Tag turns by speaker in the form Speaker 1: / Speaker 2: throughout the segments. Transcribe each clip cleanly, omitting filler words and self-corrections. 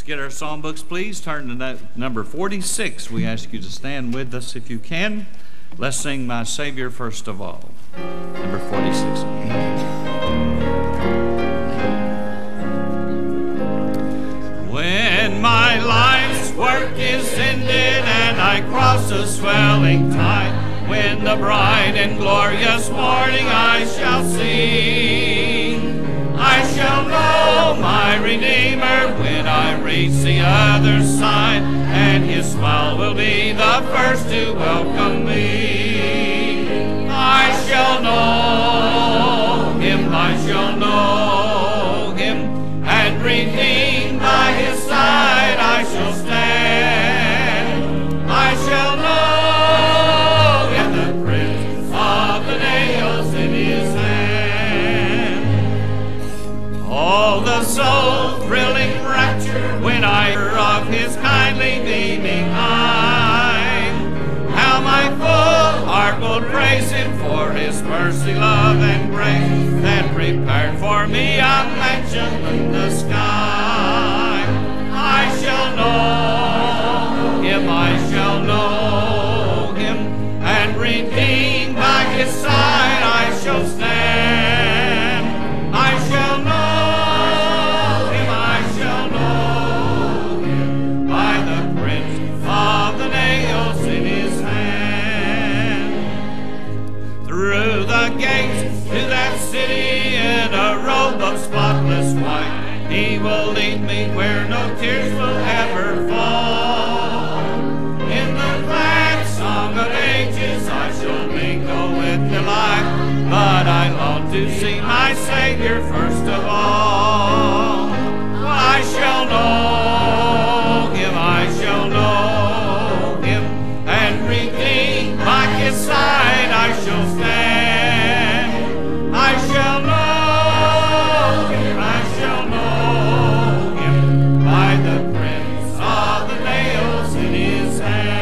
Speaker 1: Get our songbooks, please. Turn to that number 46. We ask you to stand with us if you can. Let's sing My Savior first of all. Number 46. When my life's work is ended and I cross a swelling tide, when the bright and glorious morning I shall see, I shall know my Redeemer when I reach the other side, and his smile will be the first to welcome me. I shall know him, I shall know him, and redeemed by his side I shall stand. I shall know him, the prints of the nails in his hand. All the soul-thrilling rapture when I hear of his kindly beaming eye. How my full heart will praise him for his mercy, love, and grace that prepared for me a mansion in the sky. I shall know him, I shall know him, and redeemed by his side I shall stand. I shall know him, I shall know him, by the prints of the nails in his hand. Through the gates to that city in a robe of spotless white, he will lead me where no tears will ever fall. In the glad song of ages I shall mingle with delight, but I long to see my Savior first of all. I shall know him, I shall know him, and redeemed by his side I shall stand. I shall know him, I shall know him, by the prints of the nails in his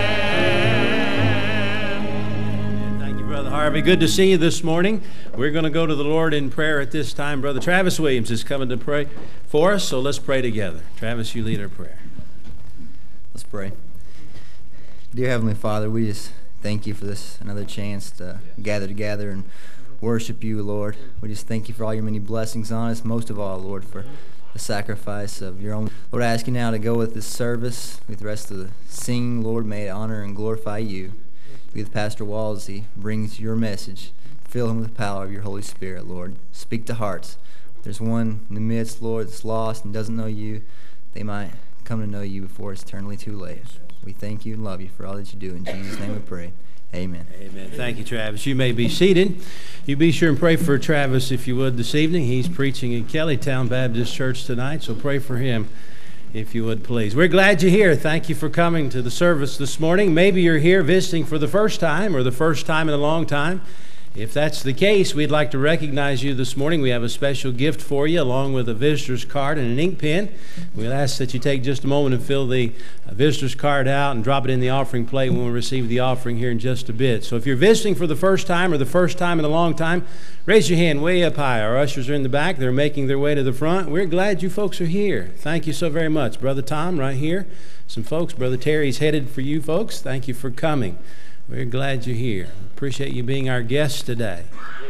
Speaker 1: hand.
Speaker 2: Thank you, Brother Harvey. Good to see you this morning. We're going to go to the Lord in prayer at this time. Brother Travis Williams is coming to pray for us, so let's pray together. Travis, you lead our prayer.
Speaker 3: Let's pray. Dear Heavenly Father, we just thank you for this another chance to gather together and worship you, Lord. We just thank you for all your many blessings on us, most of all, Lord, for the sacrifice of your own. Lord, I ask you now to go with this service, with the rest of the singing. Lord, may it honor and glorify you. Be with Pastor Walls as he brings your message. Fill him with the power of your Holy Spirit, Lord. Speak to hearts. If there's one in the midst, Lord, that's lost and doesn't know you, they might come to know you before it's eternally too late. We thank you and love you for all that you do. In Jesus' name we pray. Amen.
Speaker 2: Amen. Thank you, Travis. You may be seated. You be sure and pray for Travis, if you would, this evening. He's preaching at Kellytown Baptist Church tonight, so pray for him, if you would, please. We're glad you're here. Thank you for coming to the service this morning. Maybe you're here visiting for the first time or the first time in a long time. If that's the case, we'd like to recognize you this morning. We have a special gift for you, along with a visitor's card and an ink pen. We'll ask that you take just a moment and fill the visitor's card out and drop it in the offering plate when we receive the offering here in just a bit. So if you're visiting for the first time or the first time in a long time, raise your hand way up high. Our ushers are in the back. They're making their way to the front. We're glad you folks are here. Thank you so very much. Brother Tom right here. Some folks. Brother Terry's headed for you folks. Thank you for coming. We're glad you're here. Appreciate you being our guest today.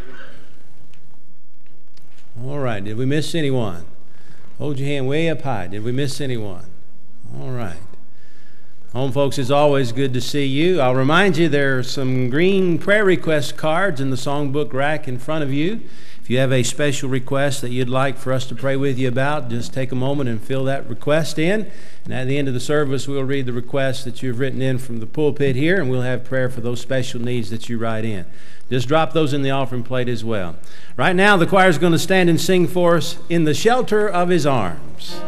Speaker 2: All right. Did we miss anyone? Hold your hand way up high. Did we miss anyone? All right. Home folks, it's always good to see you. I'll remind you there are some green prayer request cards in the songbook rack in front of you. If you have a special request that you'd like for us to pray with you about, just take a moment and fill that request in. And at the end of the service, we'll read the request that you've written in from the pulpit here, and we'll have prayer for those special needs that you write in. Just drop those in the offering plate as well. Right now, the choir is going to stand and sing for us, "In the Shelter of His Arms."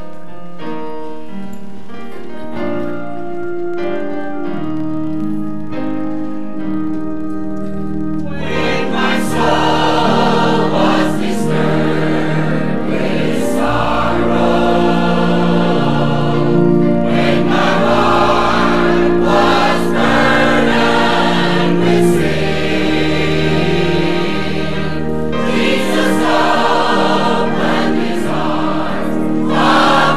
Speaker 4: Jesus opened his arms.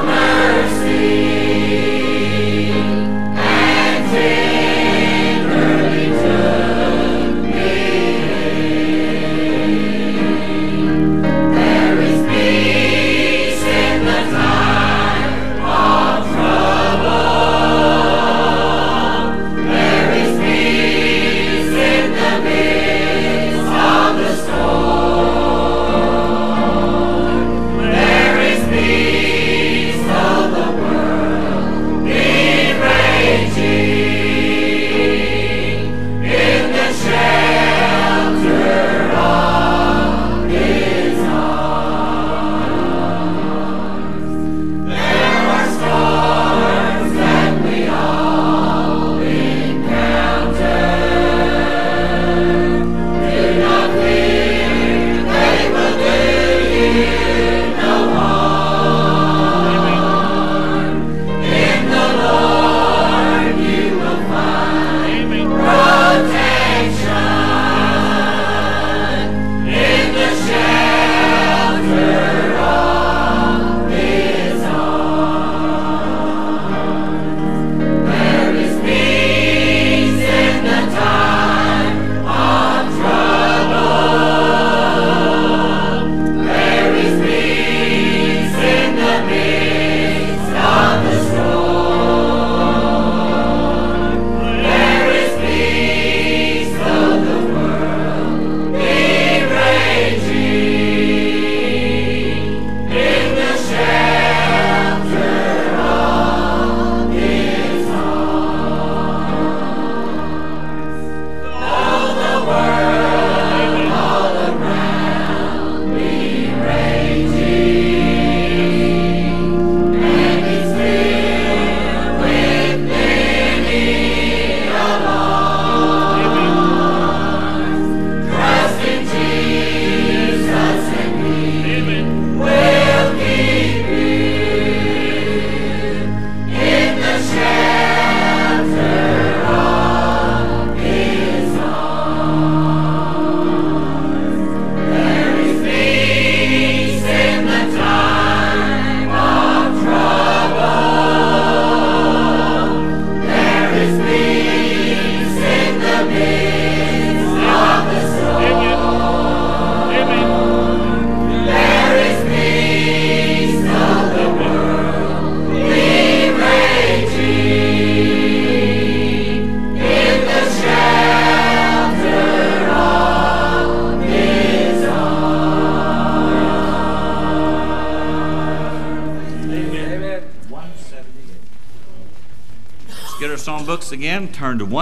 Speaker 1: Books again, turn to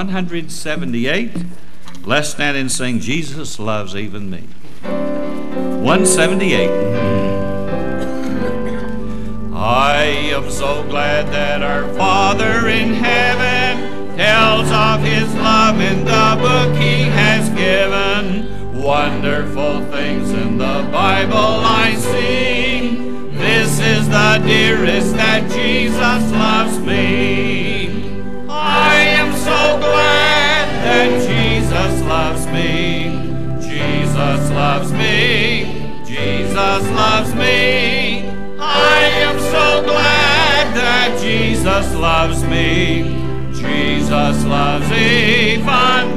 Speaker 1: 178. Let's stand and sing Jesus Loves Even Me. 178. I am so glad that our Father in heaven tells of his love in the book he has given. Wonderful things in the Bible I see. This is the dearest that Jesus loves me. I am so glad that Jesus loves me. Jesus loves me. Jesus loves me. I am so glad that Jesus loves me. Jesus loves even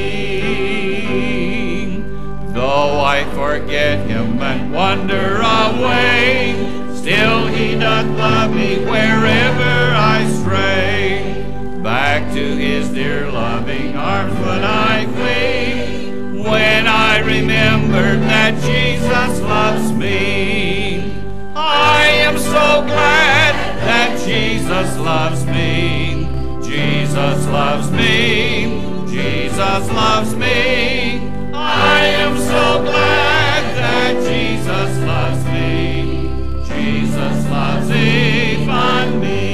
Speaker 1: me. Though I forget him and wander away, still he doth love me wherever I stray. Back to his dear loving arms would I flee, when I remember that Jesus loves me. I am so glad that Jesus loves me. Jesus loves me. Jesus loves me. I am so glad that Jesus loves me. Jesus loves even me.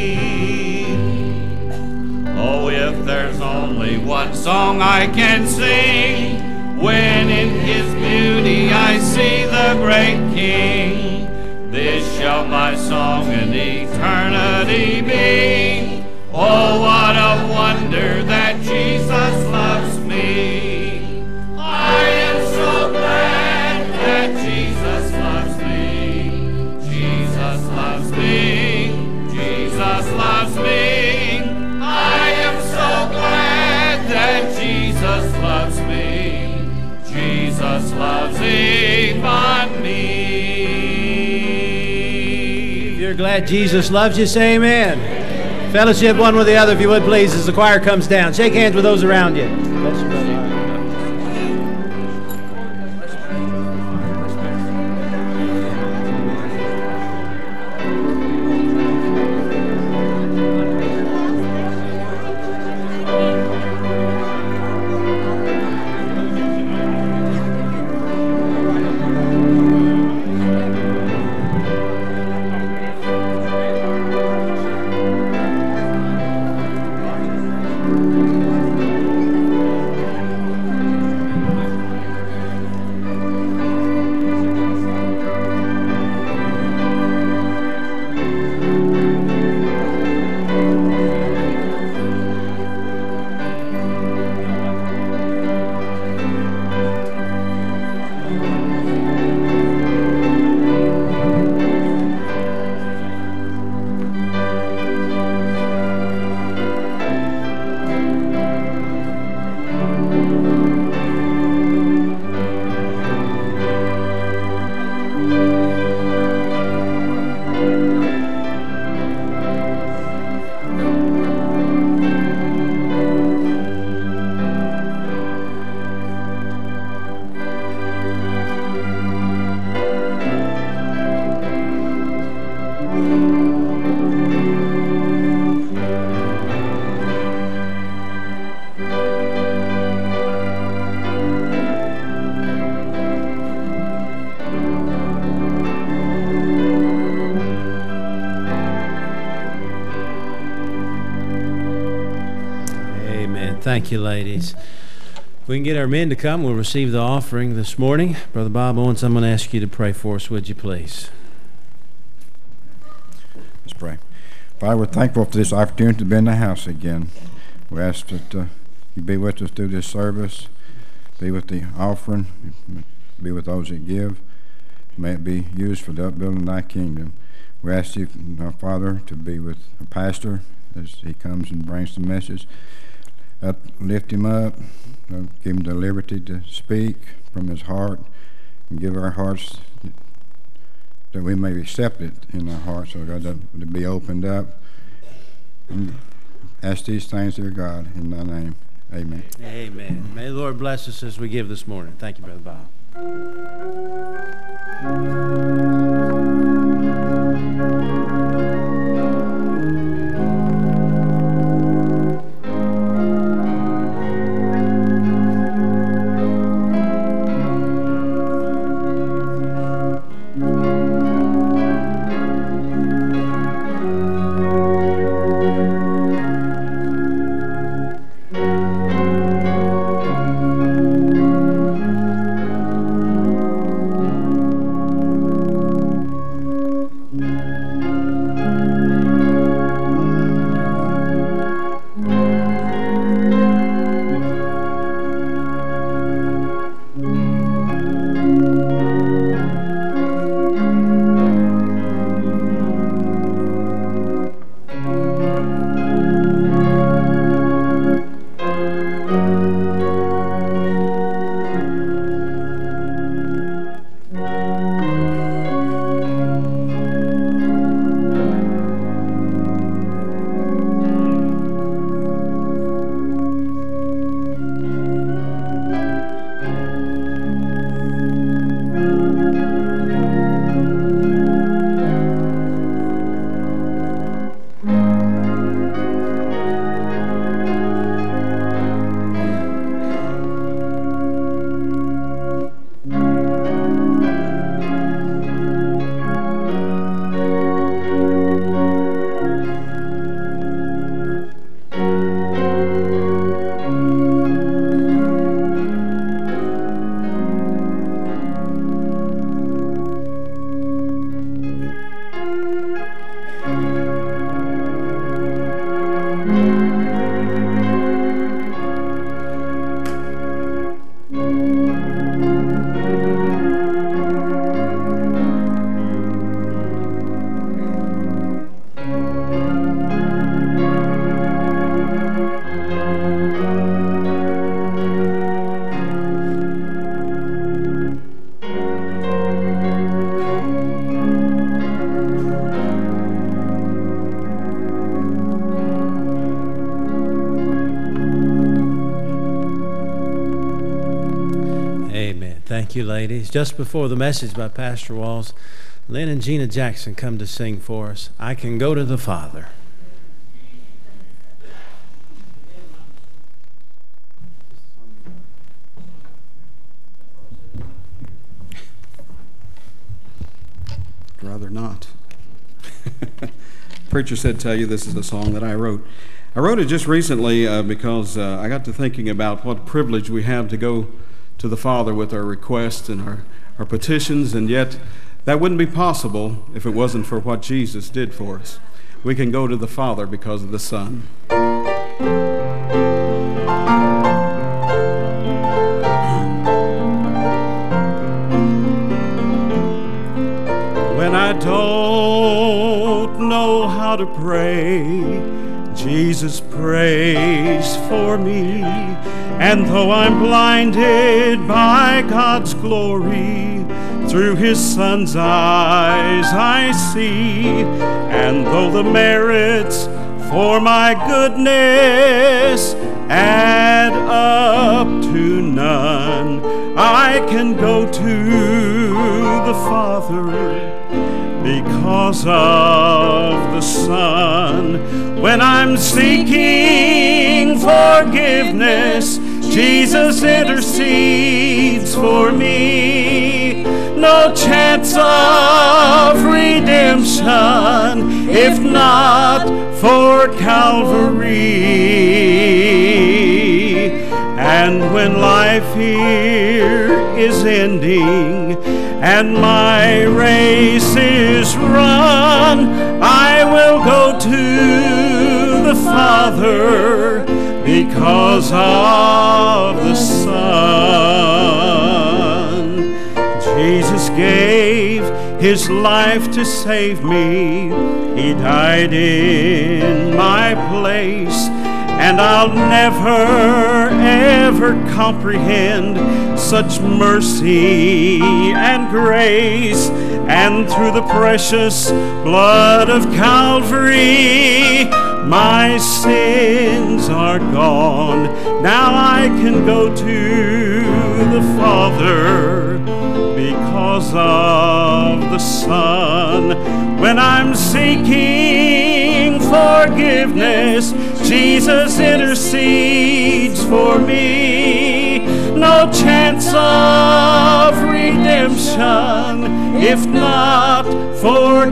Speaker 1: Oh, if there's only one song I can sing, when in his beauty I see the great King, this shall my song in eternity be. Oh, what a wonder that Jesus loves me. I am so glad that Jesus loves me. Jesus loves me. Jesus loves me. I am so glad that Jesus loves me. Jesus loves even me.
Speaker 2: If you're glad Jesus loves you, say amen. Fellowship one with the other, if you would please, as the choir comes down. Shake hands with those around you. Bless you, brother. Thank you, ladies. We can get our men to come. We'll receive the offering this morning. Brother Bob Owens, I'm going to ask you to pray for us, would you please?
Speaker 4: Let's pray. Father, we're thankful for this opportunity to be in the house again. We ask that you be with us through this service, be with the offering, be with those that give. May it be used for the upbuilding of thy kingdom. We ask you, our Father, to be with our pastor as he comes and brings the message. Lift him up, give him the liberty to speak from his heart, and give our hearts that we may accept it in our hearts, so God, that to be opened up. And ask these things, dear God, in thy name. Amen.
Speaker 2: Amen. May the Lord bless us as we give this morning. Thank you, Brother Bob. Thank you, ladies. Just before the message by Pastor Walls, Lynn and Gina Jackson come to sing for us, I Can Go to the Father.
Speaker 5: Rather not. Preacher said tell you this is a song that I wrote. I wrote it just recently because I got to thinking about what privilege we have to go to the Father with our requests and our petitions, and yet that wouldn't be possible if it wasn't for what Jesus did for us. We can go to the Father because of the Son. When I don't know how to pray, Jesus prays for me. And though I'm blinded by God's glory, through His Son's eyes I see. And though the merits for my goodness add up to none, I can go to the Father because of the Son. When I'm seeking forgiveness, Jesus intercedes for me. No chance of redemption if not for Calvary.
Speaker 1: And when life here is ending and my race is run, I will go to the Father because of the Son. Jesus gave his life to save me. He died in my place. And I'll never, ever comprehend such mercy and grace. And through the precious blood of Calvary, my sins are gone. Now I can go to the Father because of the Son. When I'm seeking forgiveness, Jesus intercedes for me. No chance of redemption if not for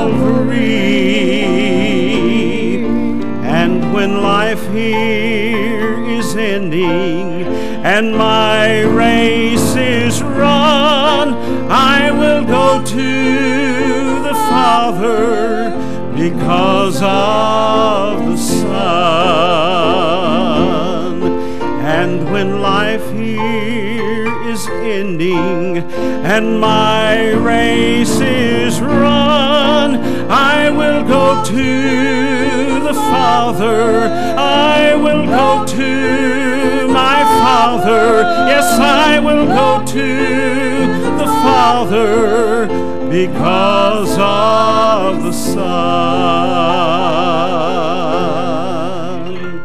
Speaker 1: Calvary. And when life here is ending and my race is run, I will go to the Father because of the Son. And when life here is ending and my race is run, I will go to the Father. I will go to my Father. Yes, I will go to the Father because of the Son.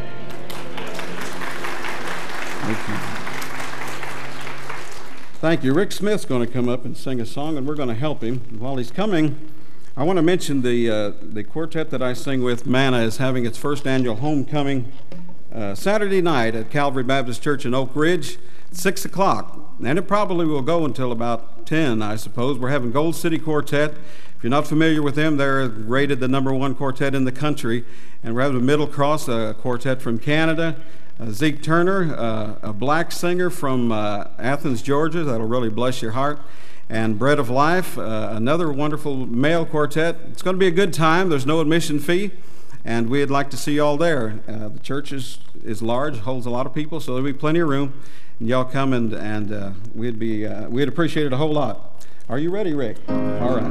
Speaker 5: Thank you. Rick Smith's going to come up and sing a song, and we're going to help him. While he's coming, I want to mention the quartet that I sing with, Manna, is having its first annual homecoming Saturday night at Calvary Baptist Church in Oak Ridge, 6 o'clock. And it probably will go until about 10, I suppose. We're having Gold City Quartet. If you're not familiar with them, they're rated the #1 quartet in the country. And we're having a Middle Cross quartet from Canada. Zeke Turner, a black singer from Athens, Georgia. That'll really bless your heart. And Bread of Life, another wonderful male quartet. It's going to be a good time. There's no admission fee. And we'd like to see you all there. The church is large, holds a lot of people, so there'll be plenty of room. And y'all come and we'd appreciate it a whole lot. Are you ready, Rick? All right.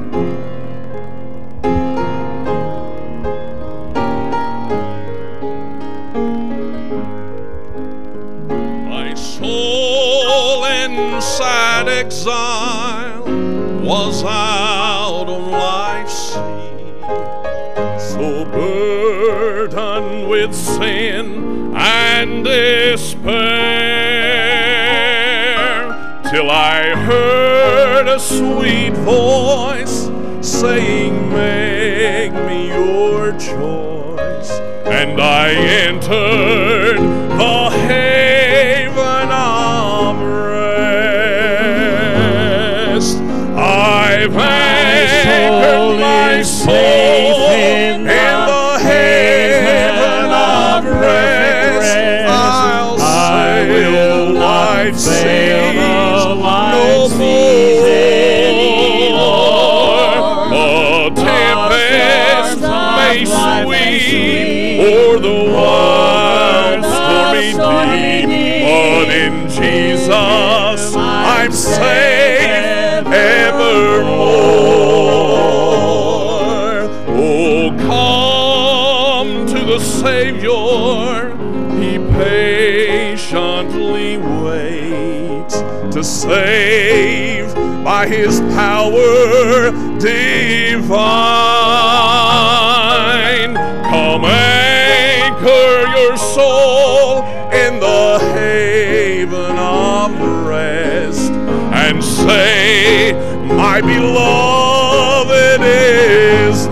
Speaker 6: My soul inside exile was out on life's sea, so burdened with sin and despair, till I heard a sweet voice saying, make me your choice. And I entered the haven of rest. I've anchored my soul in the haven of rest. I'll sail the wide seas no more. The tempest may sweep o'er the wide stormy deep, but in Jesus I'm safe evermore. Oh, come to the Savior, He patiently waits to save by His power divine. Come anchor your soul in the haven of rest and say, my beloved is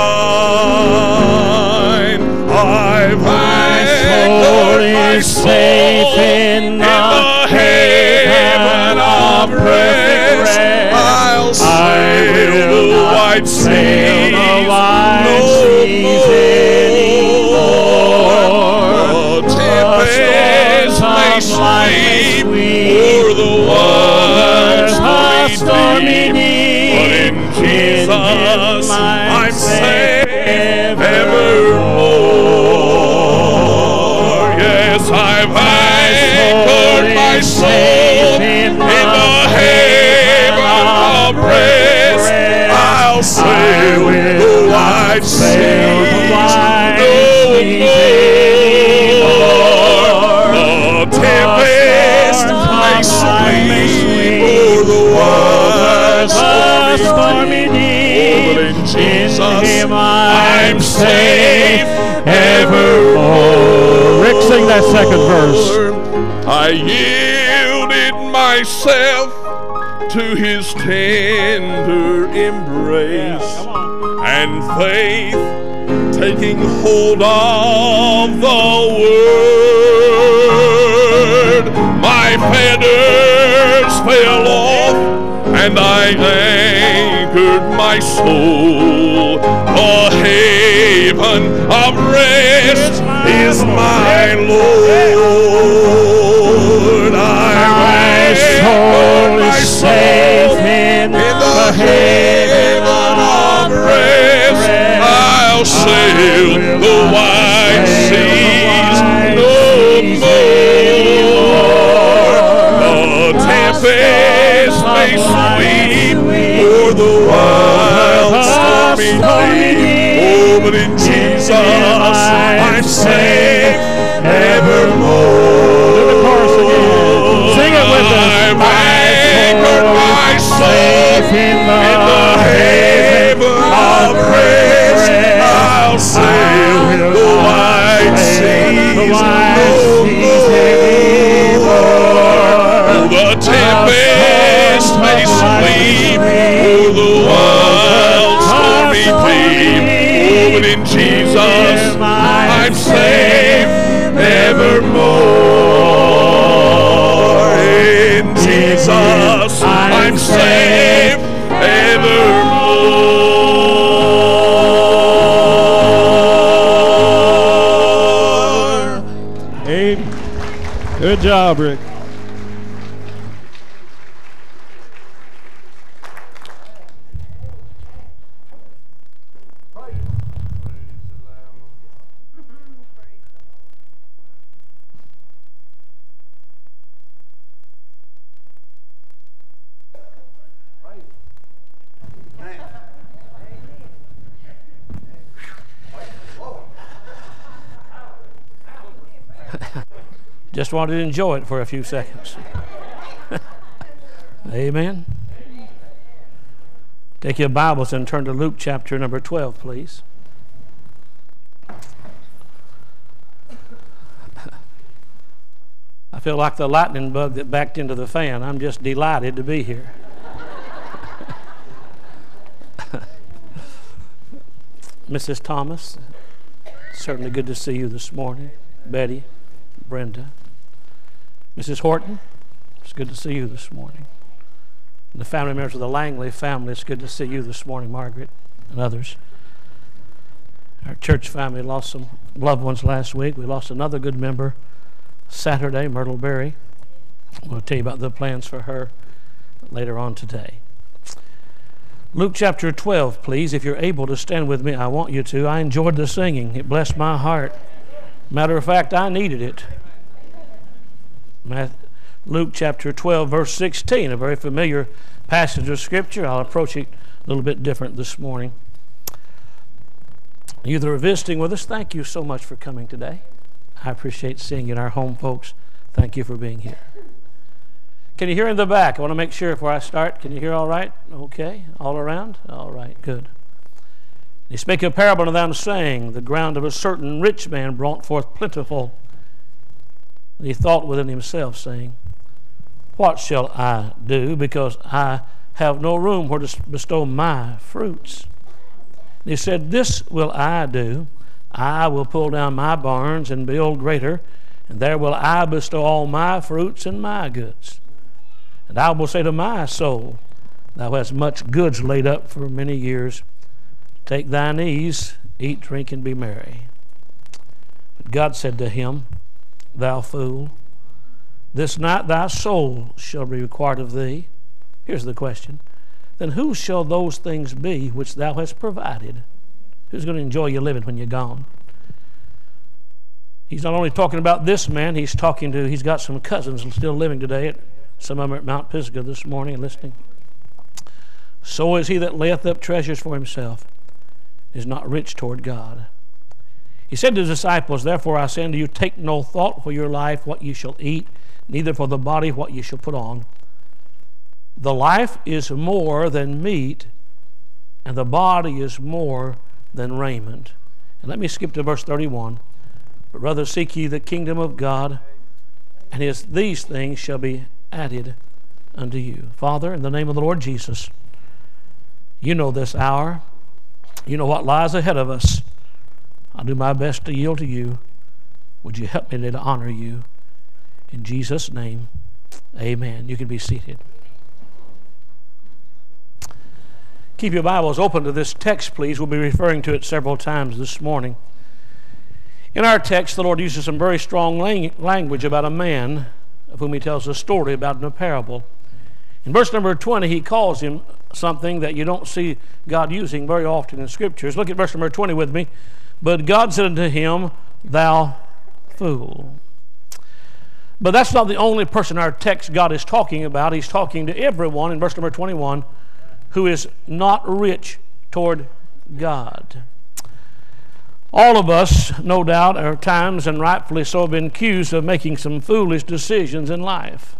Speaker 6: mine. I've anchored my soul in the haven of rest. I'll sail the wide seas no more. The tempest may sleep, or the waters stormy deep. But in Jesus I'm safe evermore. Yes, I've anchored my soul in the haven of rest. I'll sail the wide seas no more. The tempest may sweep o'er the waters stormy deep, but in Jesus I'm safe evermore.
Speaker 7: Rick, sing that second verse.
Speaker 6: I yielded myself to his tender embrace, and faith taking hold of the word, my fetters fell off, and I anchored my soul. The haven of rest is my Lord. My soul is safe in the haven of rest. I'll sail the wide seas no more. The tempest may sweep o'er the wild stormy deep. Oh, but in Jesus I'm safe evermore.
Speaker 7: Do the chorus again. Sing it with us.
Speaker 6: I've anchored my soul in the haven of rest. I'll sail the wide seas no more. The tempest may sweep o'er the wild stormy deep. Oh, but in Jesus I'm safe evermore. In Jesus I'm safe evermore.
Speaker 7: Amen. Good job, Rick.
Speaker 8: Just wanted to enjoy it for a few seconds. Amen. Take your Bibles and turn to Luke chapter number 12, please. I feel like the lightning bug that backed into the fan. I'm just delighted to be here. Mrs. Thomas, certainly good to see you this morning. Betty, Brenda. Mrs. Horton, it's good to see you this morning. And the family members of the Langley family, it's good to see you this morning, Margaret and others. Our church family lost some loved ones last week. We lost another good member Saturday, Myrtle Berry. We'll tell you about the plans for her later on today. Luke chapter 12, please. If you're able to stand with me, I want you to. I enjoyed the singing. It blessed my heart. Matter of fact, I needed it. Luke chapter 12, verse 16, a very familiar passage of Scripture. I'll approach it a little bit different this morning. You that are visiting with us, thank you so much for coming today. I appreciate seeing you in our home, folks. Thank you for being here. Can you hear in the back? I want to make sure before I start. Can you hear all right? Okay. All around? All right. Good. He spake a parable unto them, saying, the ground of a certain rich man brought forth plentiful. And he thought within himself, saying, what shall I do, because I have no room where to bestow my fruits? And he said, this will I do. I will pull down my barns and build greater, and there will I bestow all my fruits and my goods. And I will say to my soul, thou hast much goods laid up for many years. Take thine ease, eat, drink, and be merry. But God said to him, thou fool, This night thy soul shall be required of thee. Here's the question. Then whose shall those things be which thou hast provided? Who's going to enjoy your living when you're gone? He's not only talking about this man, he's got some cousins still living today. Some of them are at Mount Pisgah this morning and listening. So is he that layeth up treasures for himself, is not rich toward God. He said to his disciples, therefore I say unto you, take no thought for your life, what you shall eat, neither for the body what you shall put on. The life is more than meat, and the body is more than raiment. And let me skip to verse 31. But rather seek ye the kingdom of God, and these things shall be added unto you. Father, in the name of the Lord Jesus, you know this hour. You know what lies ahead of us. I'll do my best to yield to you. Would you help me to honor you? In Jesus' name, amen. You can be seated. Keep your Bibles open to this text, please. We'll be referring to it several times this morning. In our text, the Lord uses some very strong language about a man of whom he tells a story about in a parable. In verse number 20, he calls him something that you don't see God using very often in Scriptures. Look at verse number 20 with me. But God said unto him, thou fool. But that's not the only person in our text God is talking about. He's talking to everyone in verse number 21 who is not rich toward God. All of us, no doubt, at times, and rightfully so, have been accused of making some foolish decisions in life.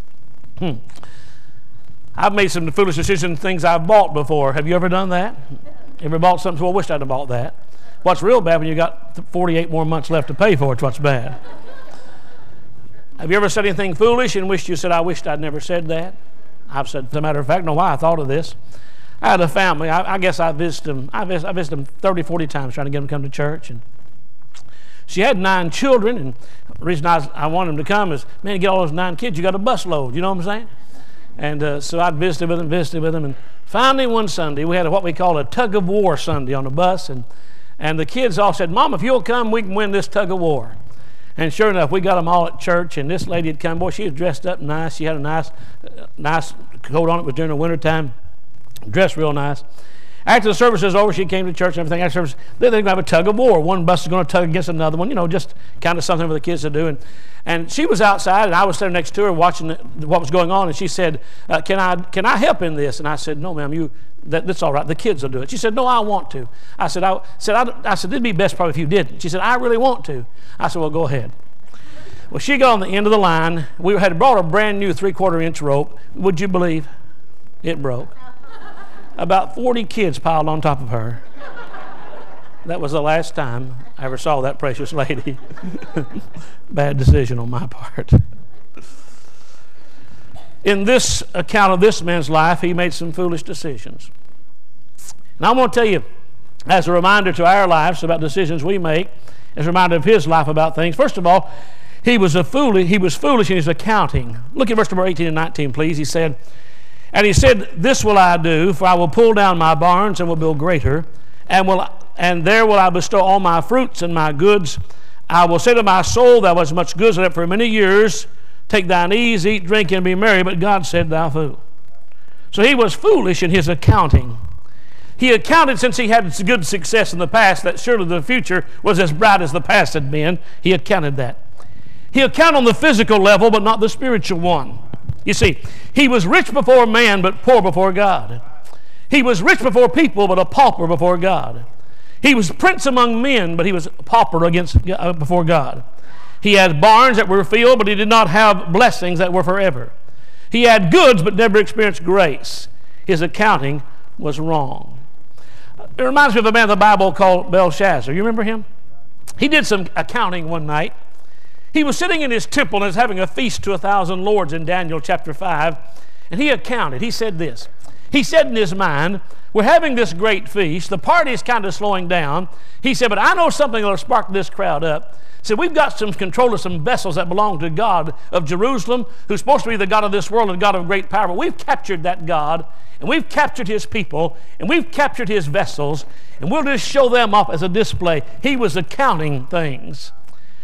Speaker 8: I've made some foolish decisions in things I've bought before. Have you ever done that? Ever bought something? Well, I wish I'd have bought that. What's real bad when you got 48 more months left to pay for it's what's bad. Have you ever said anything foolish and wished you said, I wished I'd never said that? I've said, as a matter of fact, know why I thought of this. I had a family. I guess I visited them 30, 40 times trying to get them to come to church. And she had 9 children, and the reason I wanted them to come is, man, you get all those 9 kids, you got a busload. You know what I'm saying? And so I'd visited with them, and finally one Sunday we had what we call a tug of war Sunday on the bus, and the kids all said, Mom, if you'll come, we can win this tug of war. And sure enough, we got them all at church, and this lady had come. Boy, she was dressed up nice. She had a nice coat on. It was during the wintertime. Dressed real nice. After the service was over, she came to church and everything. After service, they're going to have a tug of war. One bus is going to tug against another one, just kind of something for the kids to do. And she was outside, and I was sitting next to her watching what was going on, and she said, can I help in this? And I said, no, ma'am, that's all right. The kids will do it. She said, no, I want to. I said, it'd be best probably if you didn't. She said, I really want to. I said, well, go ahead. Well, she got on the end of the line. We had brought a brand new 3/4-inch rope. Would you believe it broke? About 40 kids piled on top of her. That was the last time I ever saw that precious lady. Bad decision on my part. In this account of this man's life, he made some foolish decisions. And I want to tell you, as a reminder to our lives about decisions we make, as a reminder of his life about things. First of all, he was foolish in his accounting. Look at verse number 18 and 19, please. He said, this will I do, for I will pull down my barns and will build greater, and there will I bestow all my fruits and my goods. I will say to my soul, thou hast much goods laid up for many years. Take thine ease, eat, drink, and be merry. But God said, thou fool. So he was foolish in his accounting. He accounted, since he had good success in the past, that surely the future was as bright as the past had been. He accounted that. He accounted on the physical level, but not the spiritual one. You see, he was rich before man, but poor before God. He was rich before people, but a pauper before God. He was prince among men, but he was a pauper before God. He had barns that were filled, but he did not have blessings that were forever. He had goods, but never experienced grace. His accounting was wrong. It reminds me of a man in the Bible called Belshazzar. You remember him? He did some accounting one night. He was sitting in his temple and was having a feast to 1,000 lords in Daniel chapter 5, and he accounted. He said this. He said in his mind, we're having this great feast. The party is kind of slowing down. He said, but I know something that will spark this crowd up. So we've got some control of some vessels that belong to God of Jerusalem, who's supposed to be the God of this world and God of great power. But we've captured that God, and we've captured his people, and we've captured his vessels, and we'll just show them off as a display. He was accounting things.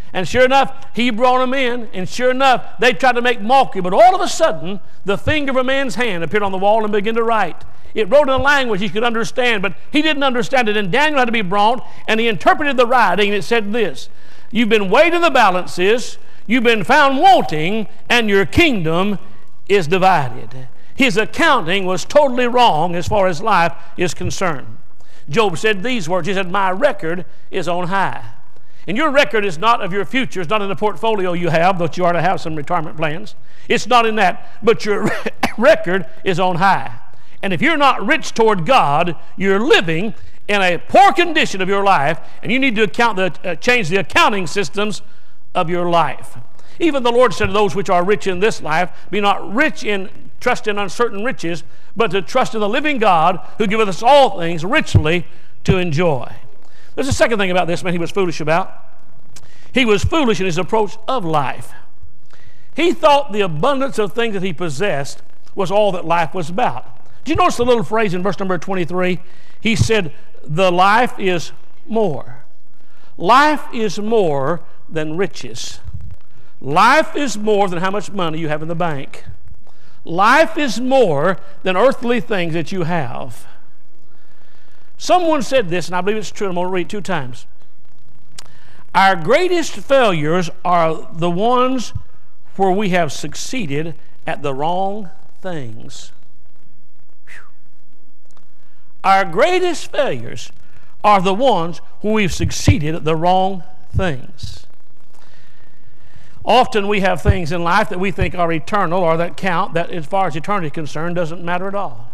Speaker 8: And sure enough, he brought them in, and sure enough, they tried to make mockery. But all of a sudden, the finger of a man's hand appeared on the wall and began to write. It wrote in a language he could understand, but he didn't understand it. And Daniel had to be brought, and he interpreted the writing, and it said this: you've been weighed in the balances, you've been found wanting, and your kingdom is divided. His accounting was totally wrong as far as life is concerned. Job said these words. He said, my record is on high. And your record is not of your future. It's not in the portfolio you have, though you are to have some retirement plans. It's not in that. But your record is on high. And if you're not rich toward God, you're living in a poor condition of your life, and you need to change the accounting systems of your life. Even the Lord said to those which are rich in this life, be not rich in trust in uncertain riches, but to trust in the living God who giveth us all things richly to enjoy. There's a second thing about this man he was foolish about. He was foolish in his approach of life. He thought the abundance of things that he possessed was all that life was about. Do you notice the little phrase in verse number 23? He said, the life is more. Life is more than riches. Life is more than how much money you have in the bank. Life is more than earthly things that you have. Someone said this, and I believe it's true, and I'm going to read it 2 times. Our greatest failures are the ones where we have succeeded at the wrong things. Whew. Our greatest failures are the ones where we've succeeded at the wrong things. Often we have things in life that we think are eternal or that count, that as far as eternity is concerned doesn't matter at all.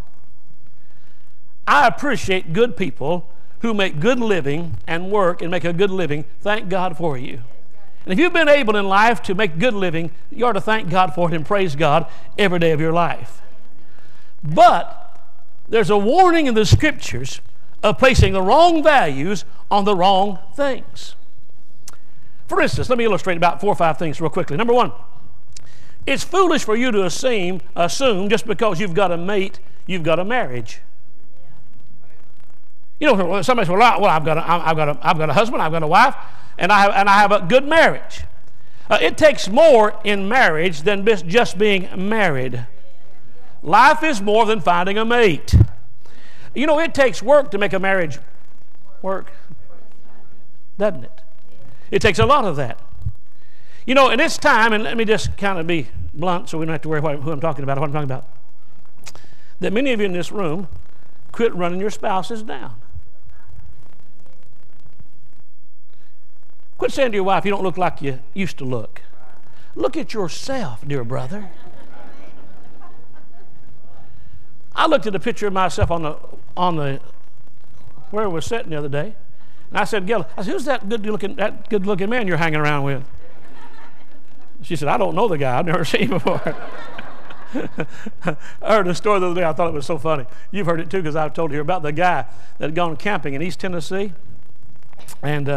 Speaker 8: I appreciate good people who make good living and work and make a good living. Thank God for you. And if you've been able in life to make good living, you ought to thank God for it and praise God every day of your life. But there's a warning in the Scriptures of placing the wrong values on the wrong things. For instance, let me illustrate about 4 or 5 things real quickly. Number 1, it's foolish for you to assume just because you've got a mate, you've got a marriage. You know, somebody says, well, I've got a husband, I've got a wife, and I have a good marriage. It takes more in marriage than just being married. Life is more than finding a mate. You know, it takes work to make a marriage work, doesn't it? It takes a lot of that. You know, and it's time, and let me just kind of be blunt so we don't have to worry who I'm talking about, that many of you in this room quit running your spouses down. Quit saying to your wife, you don't look like you used to look. Look at yourself, dear brother. I looked at a picture of myself on the where we were sitting the other day, and I said, Gil, who's that good looking man you're hanging around with? She said, I don't know the guy. I've never seen him before. I heard a story the other day. I thought it was so funny. You've heard it too, because I've told you about the guy that had gone camping in East Tennessee, and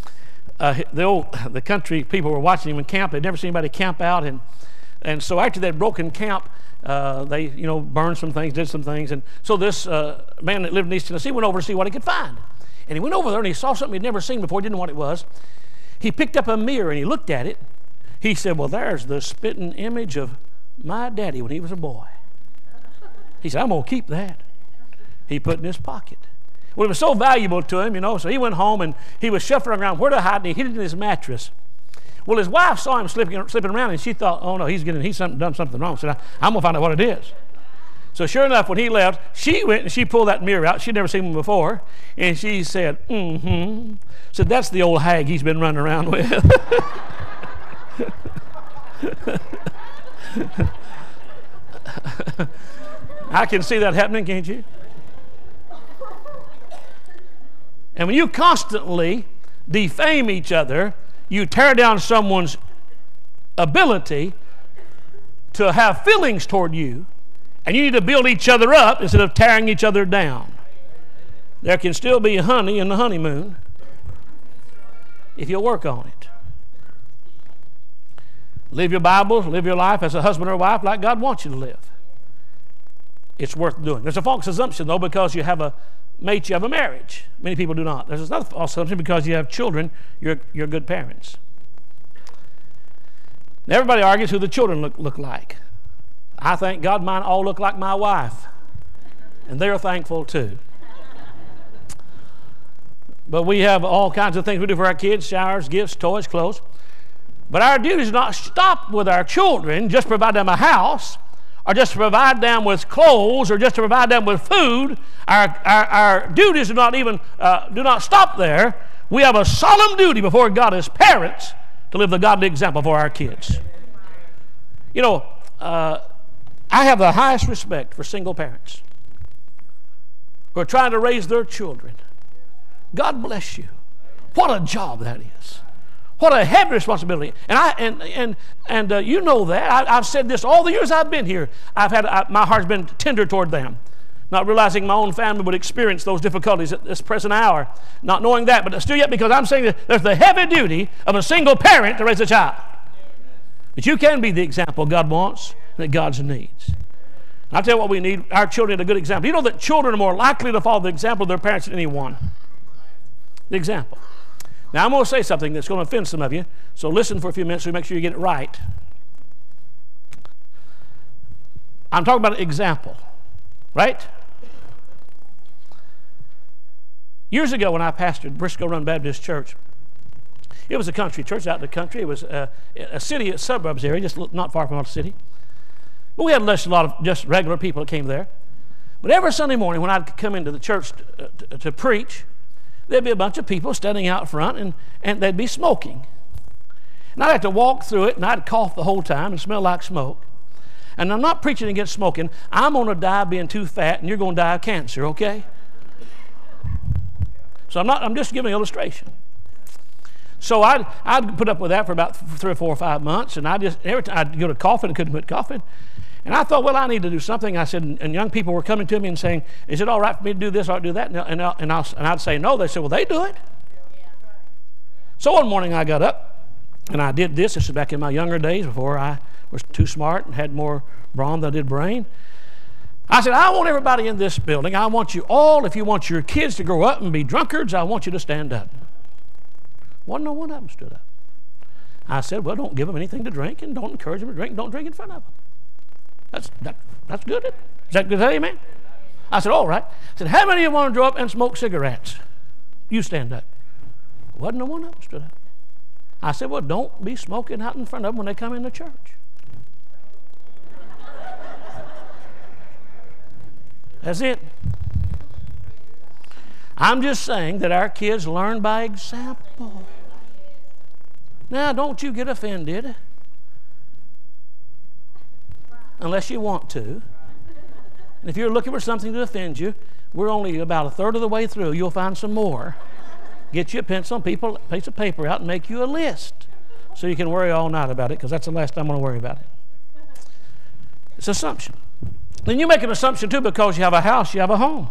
Speaker 8: the country people were watching him camp. They'd never seen anybody camp out, and so after they'd broken camp, they burned some things, did some things, and so this man that lived in East Tennessee went over to see what he could find. And he went over there and he saw something he'd never seen before. He didn't know what it was. He picked up a mirror and he looked at it. He said, well, there's the spitting image of my daddy when he was a boy. He said, I'm going to keep that. He put it in his pocket. Well, it was so valuable to him, so he went home and he was shuffling around where to hide, and he hid it in his mattress. Well, his wife saw him slipping around, and she thought, oh no, he's done something wrong. She said, I'm going to find out what it is. So sure enough, when he left, she went and she pulled that mirror out. She'd never seen him before. And she said, Said, that's the old hag he's been running around with. I can see that happening, can't you? And when you constantly defame each other, you tear down someone's ability to have feelings toward you, and you need to build each other up instead of tearing each other down. There can still be honey in the honeymoon if you'll work on it. Live your Bible, live your life as a husband or wife like God wants you to live. It's worth doing. There's a false assumption, though, because you have a mate, you have a marriage. Many people do not. There's another false assumption, because you have children, you're good parents. And everybody argues who the children look like. I thank God mine all look like my wife. And they're thankful too. But we have all kinds of things we do for our kids: showers, gifts, toys, clothes. But our duty is not stop with our children, just provide them a house, or just to provide them with clothes, or just to provide them with food. Our duties do not stop there. We have a solemn duty before God as parents to live the godly example for our kids. You know, I have the highest respect for single parents who are trying to raise their children. God bless you. What a job that is. What a heavy responsibility. And you know that. I've said this all the years I've been here. My heart's been tender toward them. Not realizing my own family would experience those difficulties at this present hour. Not knowing that, but still yet, because I'm saying that there's the heavy duty of a single parent to raise a child. But you can be the example God wants, that God needs. I'll tell you what we need. Our children need a good example. You know that children are more likely to follow the example of their parents than anyone. The example. Now, I'm going to say something that's going to offend some of you, so listen for a few minutes so you make sure you get it right. I'm talking about an example, right? Years ago when I pastored Briscoe Run Baptist Church, it was a country church out in the country. It was a city, a suburbs area, just not far from our city. But we had a lot of just regular people that came there. But every Sunday morning when I'd come into the church to preach, there'd be a bunch of people standing out front, and they'd be smoking. And I'd have to walk through it, and I'd cough the whole time and smell like smoke. And I'm not preaching against smoking. I'm going to die being too fat, and you're going to die of cancer, okay? So I'm just giving an illustration. So I'd put up with that for about 3 or 4 or 5 months, and every time I'd go to coughing, I couldn't quit coughing. And I thought, well, I need to do something. I said, and young people were coming to me and saying, is it all right for me to do this or do that? And I'd say no. They said, well, they do it. So one morning I got up, and I did this. This is back in my younger days before I was too smart and had more brawn than I did brain. I said, I want everybody in this building, I want you all, if you want your kids to grow up and be drunkards, I want you to stand up. Wasn't no one of them stood up. I said, well, don't give them anything to drink, and don't encourage them to drink, and don't drink in front of them. That's good. Is that good? Amen? I said, all right. I said, how many of you want to grow up and smoke cigarettes? You stand up. Wasn't no one of them stood up. I said, well, don't be smoking out in front of them when they come into church. That's it. I'm just saying that our kids learn by example. Now, don't you get offended. Unless you want to. And if you're looking for something to offend you, we're only about a third of the way through. You'll find some more. Get you a pencil, piece of paper out, and make you a list so you can worry all night about it, because that's the last time I'm going to worry about it. It's assumption. Then you make an assumption, too, because you have a house, you have a home.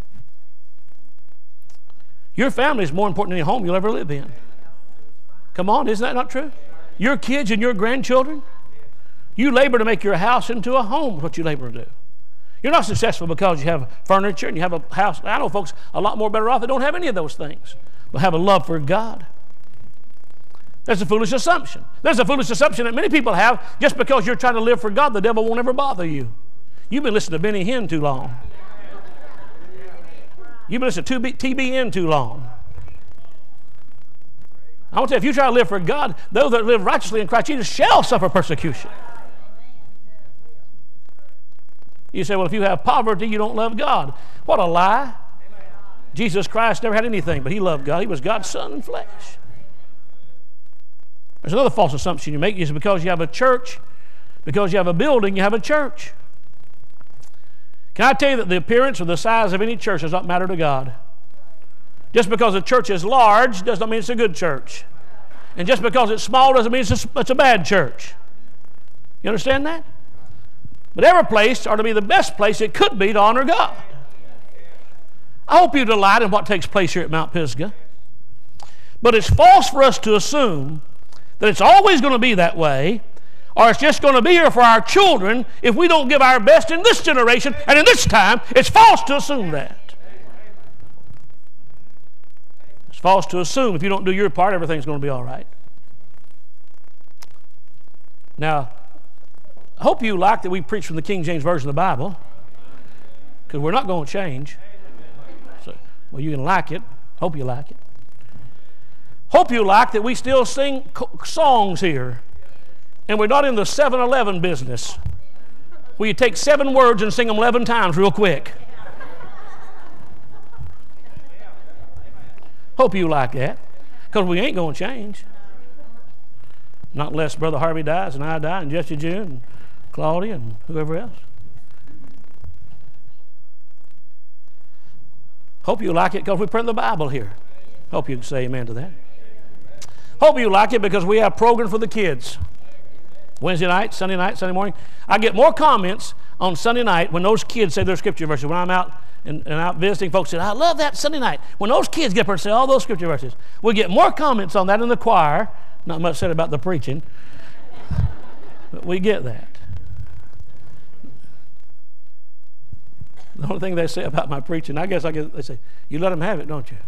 Speaker 8: Your family is more important than any home you'll ever live in. Come on, isn't that not true? Your kids and your grandchildren, you labor to make your house into a home, is what you labor to do. You're not successful because you have furniture and you have a house. I know folks a lot more better off that don't have any of those things, but have a love for God. That's a foolish assumption. There's a foolish assumption that many people have. Just because you're trying to live for God, the devil won't ever bother you. You've been listening to Benny Hinn too long. You've been listening to TBN too long. I want to tell you, if you try to live for God, those that live righteously in Christ Jesus shall suffer persecution. You say, well, if you have poverty, you don't love God. What a lie. Jesus Christ never had anything, but he loved God. He was God's Son in flesh. There's another false assumption you make is because you have a church, because you have a building, you have a church. Can I tell you that the appearance or the size of any church does not matter to God? Just because a church is large does not mean it's a good church. And just because it's small doesn't mean it's a bad church. You understand that? But every place ought to be the best place it could be to honor God. I hope you delight in what takes place here at Mount Pisgah. But it's false for us to assume that it's always going to be that way, or it's just going to be here for our children if we don't give our best in this generation and in this time. It's false to assume that. It's false to assume if you don't do your part, everything's going to be all right. Now, I hope you like that we preach from the King James Version of the Bible, because we're not going to change. So, well, you can like it. Hope you like it. Hope you like that we still sing songs here, and we're not in the 7-Eleven business where you take 7 words and sing them 11 times real quick. Hope you like that, because we ain't going to change. Not unless Brother Harvey dies and I die and Jesse June and Claudia and whoever else. Hope you like it because we print the Bible here. Hope you can say amen to that. Hope you like it because we have programs for the kids. Wednesday night, Sunday morning. I get more comments on Sunday night when those kids say their scripture verses. When I'm out and out visiting, folks say, I love that Sunday night. When those kids get up and say all those scripture verses, we get more comments on that in the choir. Not much said about the preaching, but we get that. The only thing they say about my preaching, I guess they say, you let them have it, don't you?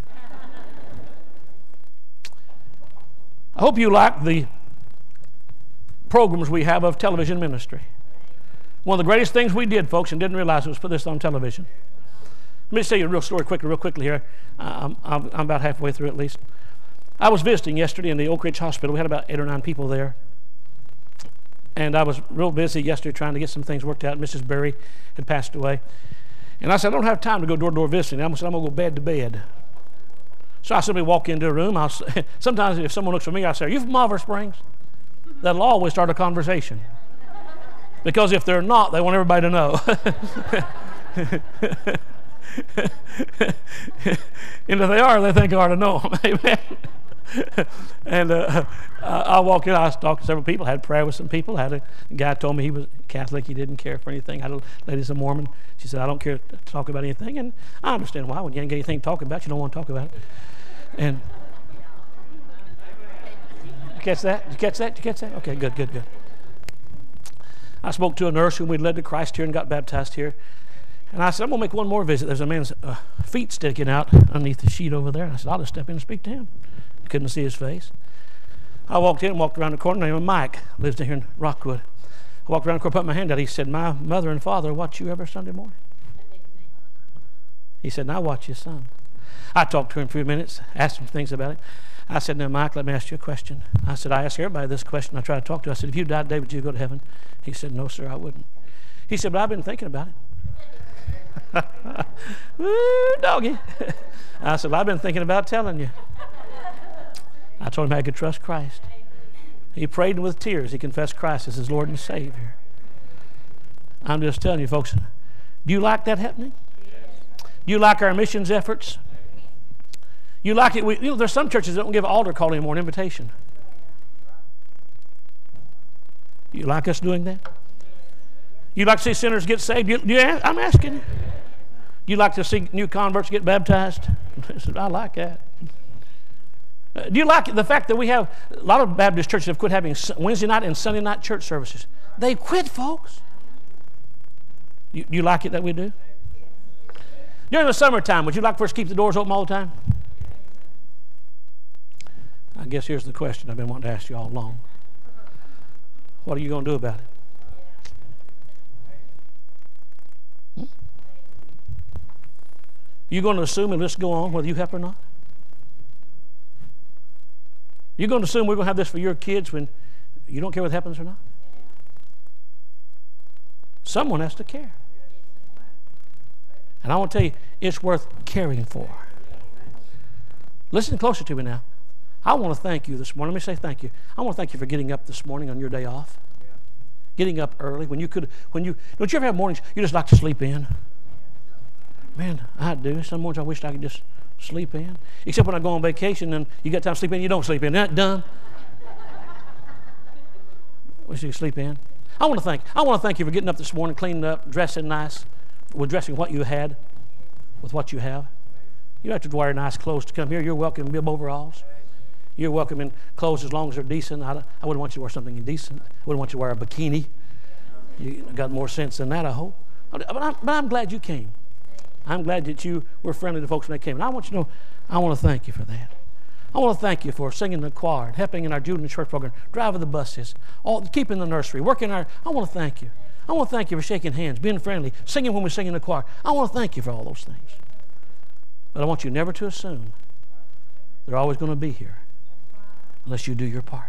Speaker 8: I hope you like the programs we have of television ministry. One of the greatest things we did, folks, and didn't realize it, was put this on television. Let me just tell you a real story real quickly here. I'm about halfway through at least. I was visiting yesterday in the Oak Ridge Hospital. We had about 8 or 9 people there. And I was real busy yesterday trying to get some things worked out. Mrs. Berry had passed away. And I said, I don't have time to go door-to-door visiting. I said, I'm going to go bed to bed. So I simply walk into a room. Sometimes if someone looks for me, I say, are you from Oliver Springs? That'll always start a conversation. Because if they're not, they want everybody to know. And if they are, they think I ought to know them. Amen. And I walked in, I was talking to several people, had prayer with some people. Had a guy told me he was Catholic, he didn't care for anything. I had a lady's a Mormon. She said, I don't care to talk about anything. And I understand why. When you ain't got anything to talk about, you don't want to talk about it. And you catch that? Did you catch that? Did you catch that? Okay, good. I spoke to a nurse whom we'd led to Christ here and got baptized here. And I said, I'm going to make one more visit. There's a man's feet sticking out underneath the sheet over there. And I said, I'll just step in and speak to him. Couldn't see his face. I walked in and walked around the corner. Named Mike, lives here in Rockwood. I walked around the corner, put my hand out. He said, my mother and father watch you every Sunday morning. He said, now watch your son. I talked to him for a few minutes, asked him things about it. I said, now, Mike, let me ask you a question. I said, I ask everybody this question. I try to talk to him. I said, if you died today, would you go to heaven? He said, no, sir, I wouldn't. He said, but I've been thinking about it. Woo, doggy. I said, well, I've been thinking about telling you. I told him I could trust Christ. He prayed and with tears. He confessed Christ as his Lord and Savior. I'm just telling you, folks, do you like that happening? Do you like our missions efforts? You like it? There's some churches that don't give altar call anymore, an invitation. You like us doing that? You like to see sinners get saved? I'm asking you. You like to see new converts get baptized? I like that. Do you like the fact that we have a lot of Baptist churches have quit having Wednesday night and Sunday night church services? They quit, folks. You like it that we do? During the summertime, would you like for us to keep the doors open all the time? I guess here's the question I've been wanting to ask you all along. What are you going to do about it? You going to assume it'll just go on whether you help or not? You're going to assume we're going to have this for your kids when you don't care what happens or not? Someone has to care. And I want to tell you, it's worth caring for. Listen closer to me now. I want to thank you this morning. Let me say thank you. I want to thank you for getting up this morning on your day off. Getting up early don't you ever have mornings you just like to sleep in? Man, I do. Some mornings I wish I could just sleep in. Except when I go on vacation and you got time to sleep in, you don't sleep in. Isn't that dumb? Wish you could sleep in. I want to thank you for getting up this morning, cleaning up, dressing nice, with dressing what you had, with what you have. You don't have to wear nice clothes to come here. You're welcome in bib overalls. You're welcome in clothes as long as they're decent. I wouldn't want you to wear something indecent. I wouldn't want you to wear a bikini. You got more sense than that, I hope. But I'm glad you came. I'm glad that you were friendly to folks when they came. And I want you to know, I want to thank you for that. I want to thank you for singing in the choir, and helping in our junior church program, driving the buses, keeping the nursery, working our. I want to thank you. I want to thank you for shaking hands, being friendly, singing when we sing in the choir. I want to thank you for all those things. But I want you never to assume they're always going to be here unless you do your part.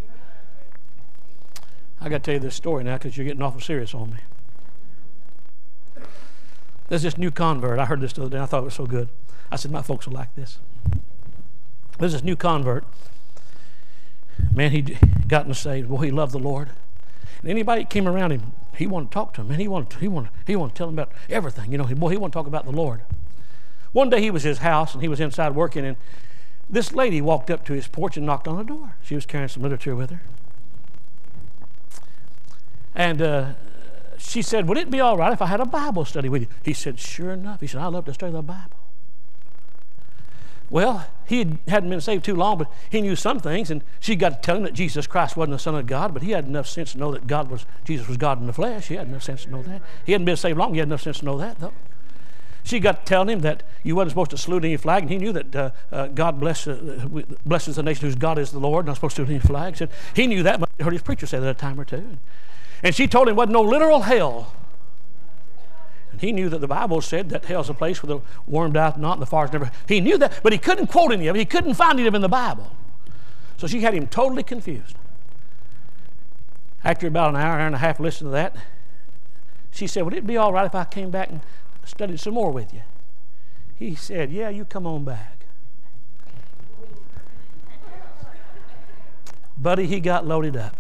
Speaker 8: I got to tell you this story now because you're getting awful serious on me. There's this new convert. I heard this the other day and I thought it was so good. I said, my folks will like this. There's this new convert. Man, he gotten saved. Boy, he loved the Lord. And anybody that came around him, he wanted to talk to him. Man, he wanted to tell him about everything. You know, boy, he wanted to talk about the Lord. One day he was at his house and he was inside working, and this lady walked up to his porch and knocked on the door. She was carrying some literature with her. And she said, would it be all right if I had a Bible study with you? He said, sure enough. He said, I love to study the Bible. Well, he hadn't been saved too long, but he knew some things, and she got to tell him that Jesus Christ wasn't the Son of God, but he had enough sense to know that Jesus was God in the flesh. He had enough sense to know that. He hadn't been saved long. He had enough sense to know that, though. She got to telling him that you wasn't supposed to salute any flag, and he knew that God blesses the nation whose God is the Lord, not supposed to salute any flag. He knew that, but he heard his preacher say that a time or two. And she told him it wasn't no literal hell. And he knew that the Bible said that hell's a place where the worm dieth not and the fire's never. He knew that, but he couldn't quote any of it. He couldn't find any of it in the Bible. So she had him totally confused. After about an hour and a half listening to that, she said, would it be all right if I came back and studied some more with you? He said, yeah, you come on back. Buddy, he got loaded up.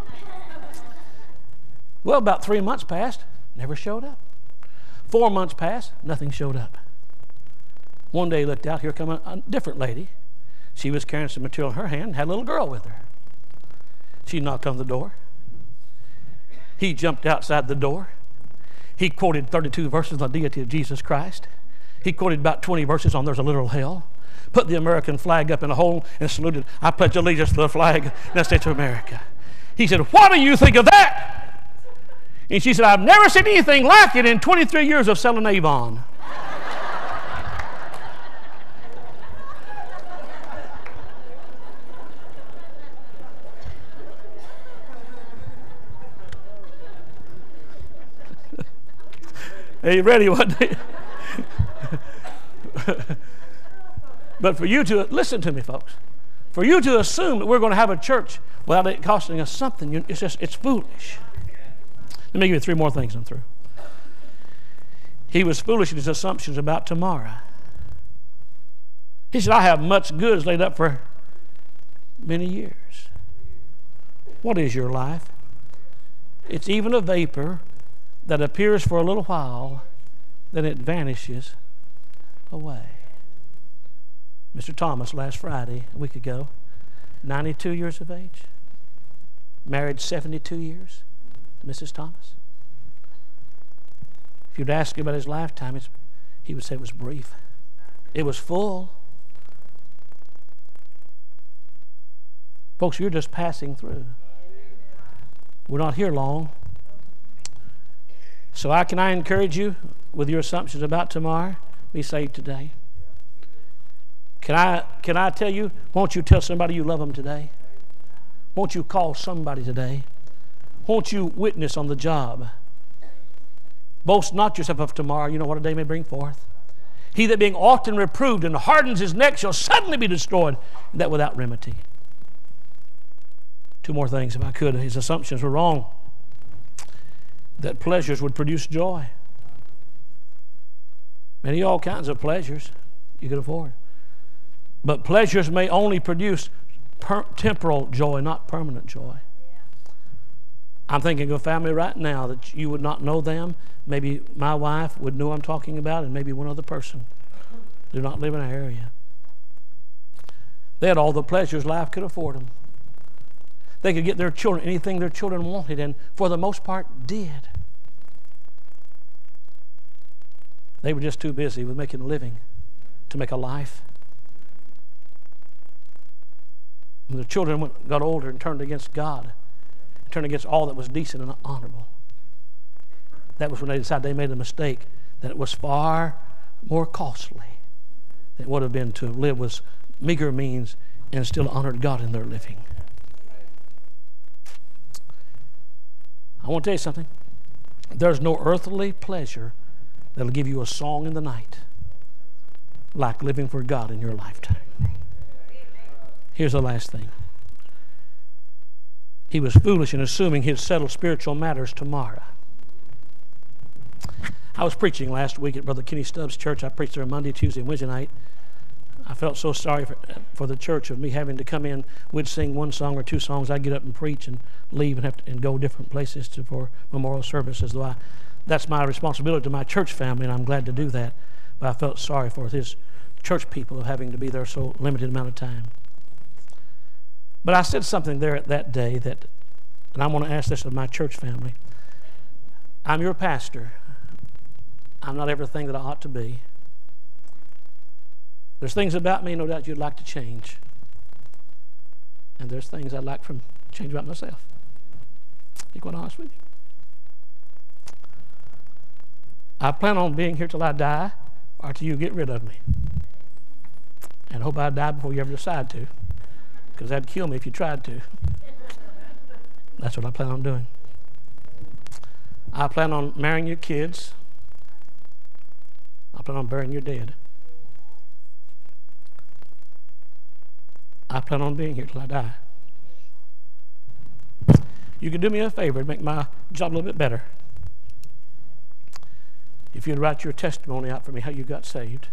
Speaker 8: Well, about 3 months passed, never showed up. 4 months passed, nothing showed up. One day he looked out, here come a different lady. She was carrying some material in her hand and had a little girl with her. She knocked on the door. He jumped outside the door. He quoted 32 verses on the deity of Jesus Christ. He quoted about 20 verses on there's a literal hell. Put the American flag up in a hole and saluted, I pledge allegiance to the flag of the United States of America. He said, what do you think of that? And she said, I've never seen anything like it in 23 years of selling Avon. Are you ready one day? But for you to, listen to me, folks, for you to assume that we're going to have a church without it costing us something, it's foolish. Let me give you 3 more things. I'm through. He was foolish in his assumptions about tomorrow. He said, I have much goods laid up for many years. What is your life? It's even a vapor that appears for a little while, then it vanishes away. Mr. Thomas, last Friday, a week ago, 92 years of age, married 72 years. Mrs. Thomas. If you'd ask him about his lifetime, he would say it was brief. It was full. Folks, you're just passing through. We're not here long. So can I encourage you with your assumptions about tomorrow? Be saved today. Can I tell you, won't you tell somebody you love them today? Won't you call somebody today? Won't you witness on the job? Boast not yourself of tomorrow. You know what a day may bring forth. He that being often reproved and hardens his neck shall suddenly be destroyed, and that without remedy. 2 more things if I could. His assumptions were wrong. That pleasures would produce joy. Many all kinds of pleasures you could afford. But pleasures may only produce temporal joy, not permanent joy. I'm thinking of a family right now that you would not know them. Maybe my wife would know I'm talking about, and maybe one other person. Do not live in our area. They had all the pleasures life could afford them. They could get their children anything their children wanted, and for the most part did. They were just too busy with making a living to make a life. When the children got older and turned against God, turned against all that was decent and honorable, that was when they decided they made a mistake, that it was far more costly than it would have been to live with meager means and still honored God in their living. I want to tell you something. There's no earthly pleasure that'll give you a song in the night like living for God in your lifetime. Here's the last thing. He was foolish in assuming he'd settle spiritual matters tomorrow. I was preaching last week at Brother Kenny Stubbs' church. I preached there Monday, Tuesday, and Wednesday night. I felt so sorry for the church of me having to come in. We'd sing one song or two songs. I'd get up and preach and leave and have to, and go different places for memorial services. Though that's my responsibility to my church family, and I'm glad to do that. But I felt sorry for his church people of having to be there so limited amount of time. But I said something there that day that, and I want to ask this of my church family. I'm your pastor. I'm not everything that I ought to be. There's things about me, no doubt, you'd like to change. And there's things I'd like to change about myself. To be quite honest with you. I plan on being here till I die or till you get rid of me. And I hope I die before you ever decide to, because that'd kill me if you tried to. That's what I plan on doing. I plan on marrying your kids. I plan on burying your dead. I plan on being here till I die. You could do me a favor and make my job a little bit better. If you'd write your testimony out for me, how you got saved,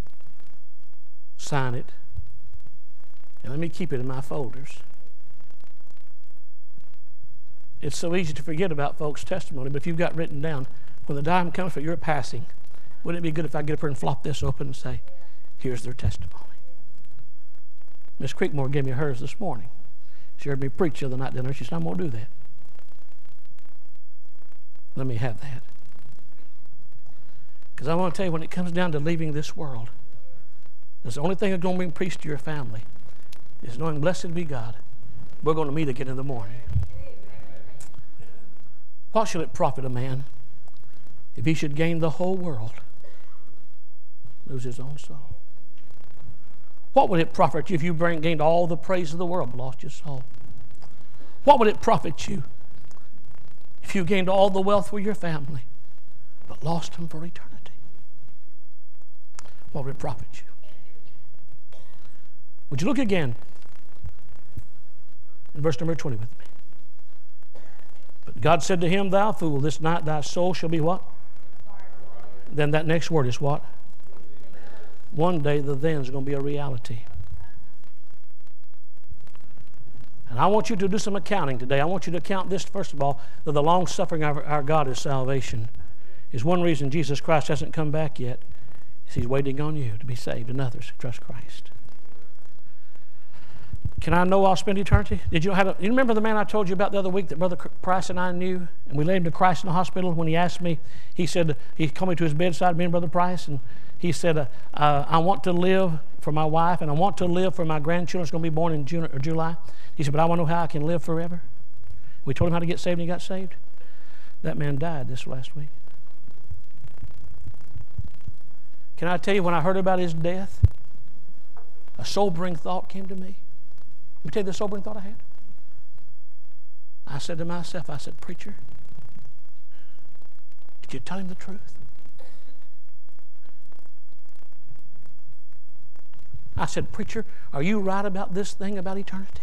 Speaker 8: sign it, and let me keep it in my folders. It's so easy to forget about folks' testimony, but if you've got written down, when the time comes for your passing, wouldn't it be good if I get up here and flop this open and say, here's their testimony. Miss Creekmore gave me hers this morning. She heard me preach the other night dinner. She said, I'm going to do that. Let me have that. Because I want to tell you, when it comes down to leaving this world, that's the only thing that's going to bring peace to your family is knowing, blessed be God, we're going to meet again in the morning. What shall it profit a man if he should gain the whole world, lose his own soul? What would it profit you if you gained all the praise of the world but lost your soul? What would it profit you if you gained all the wealth for your family but lost them for eternity? What would it profit you? Would you look again in verse number 20 with me? But God said to him, thou fool, this night thy soul shall be what? Then that next word is what? One day the then is going to be a reality. And I want you to do some accounting today. I want you to count this, first of all, that the long suffering of our God is salvation. Is one reason Jesus Christ hasn't come back yet, is he's waiting on you to be saved and others to trust Christ. Can I know I'll spend eternity? You remember the man I told you about the other week that Brother Price and I knew, and we led him to Christ in the hospital? When he asked me, he said, he called me to his bedside, me and Brother Price, and he said, I want to live for my wife, and I want to live for my grandchildren. It's going to be born in June or July. He said, but I want to know how I can live forever. We told him how to get saved, and he got saved. That man died this last week. Can I tell you, when I heard about his death, a sobering thought came to me. Let me tell you the sobering thought I had. I said to myself, I said, preacher, did you tell him the truth? I said, preacher, are you right about this thing about eternity?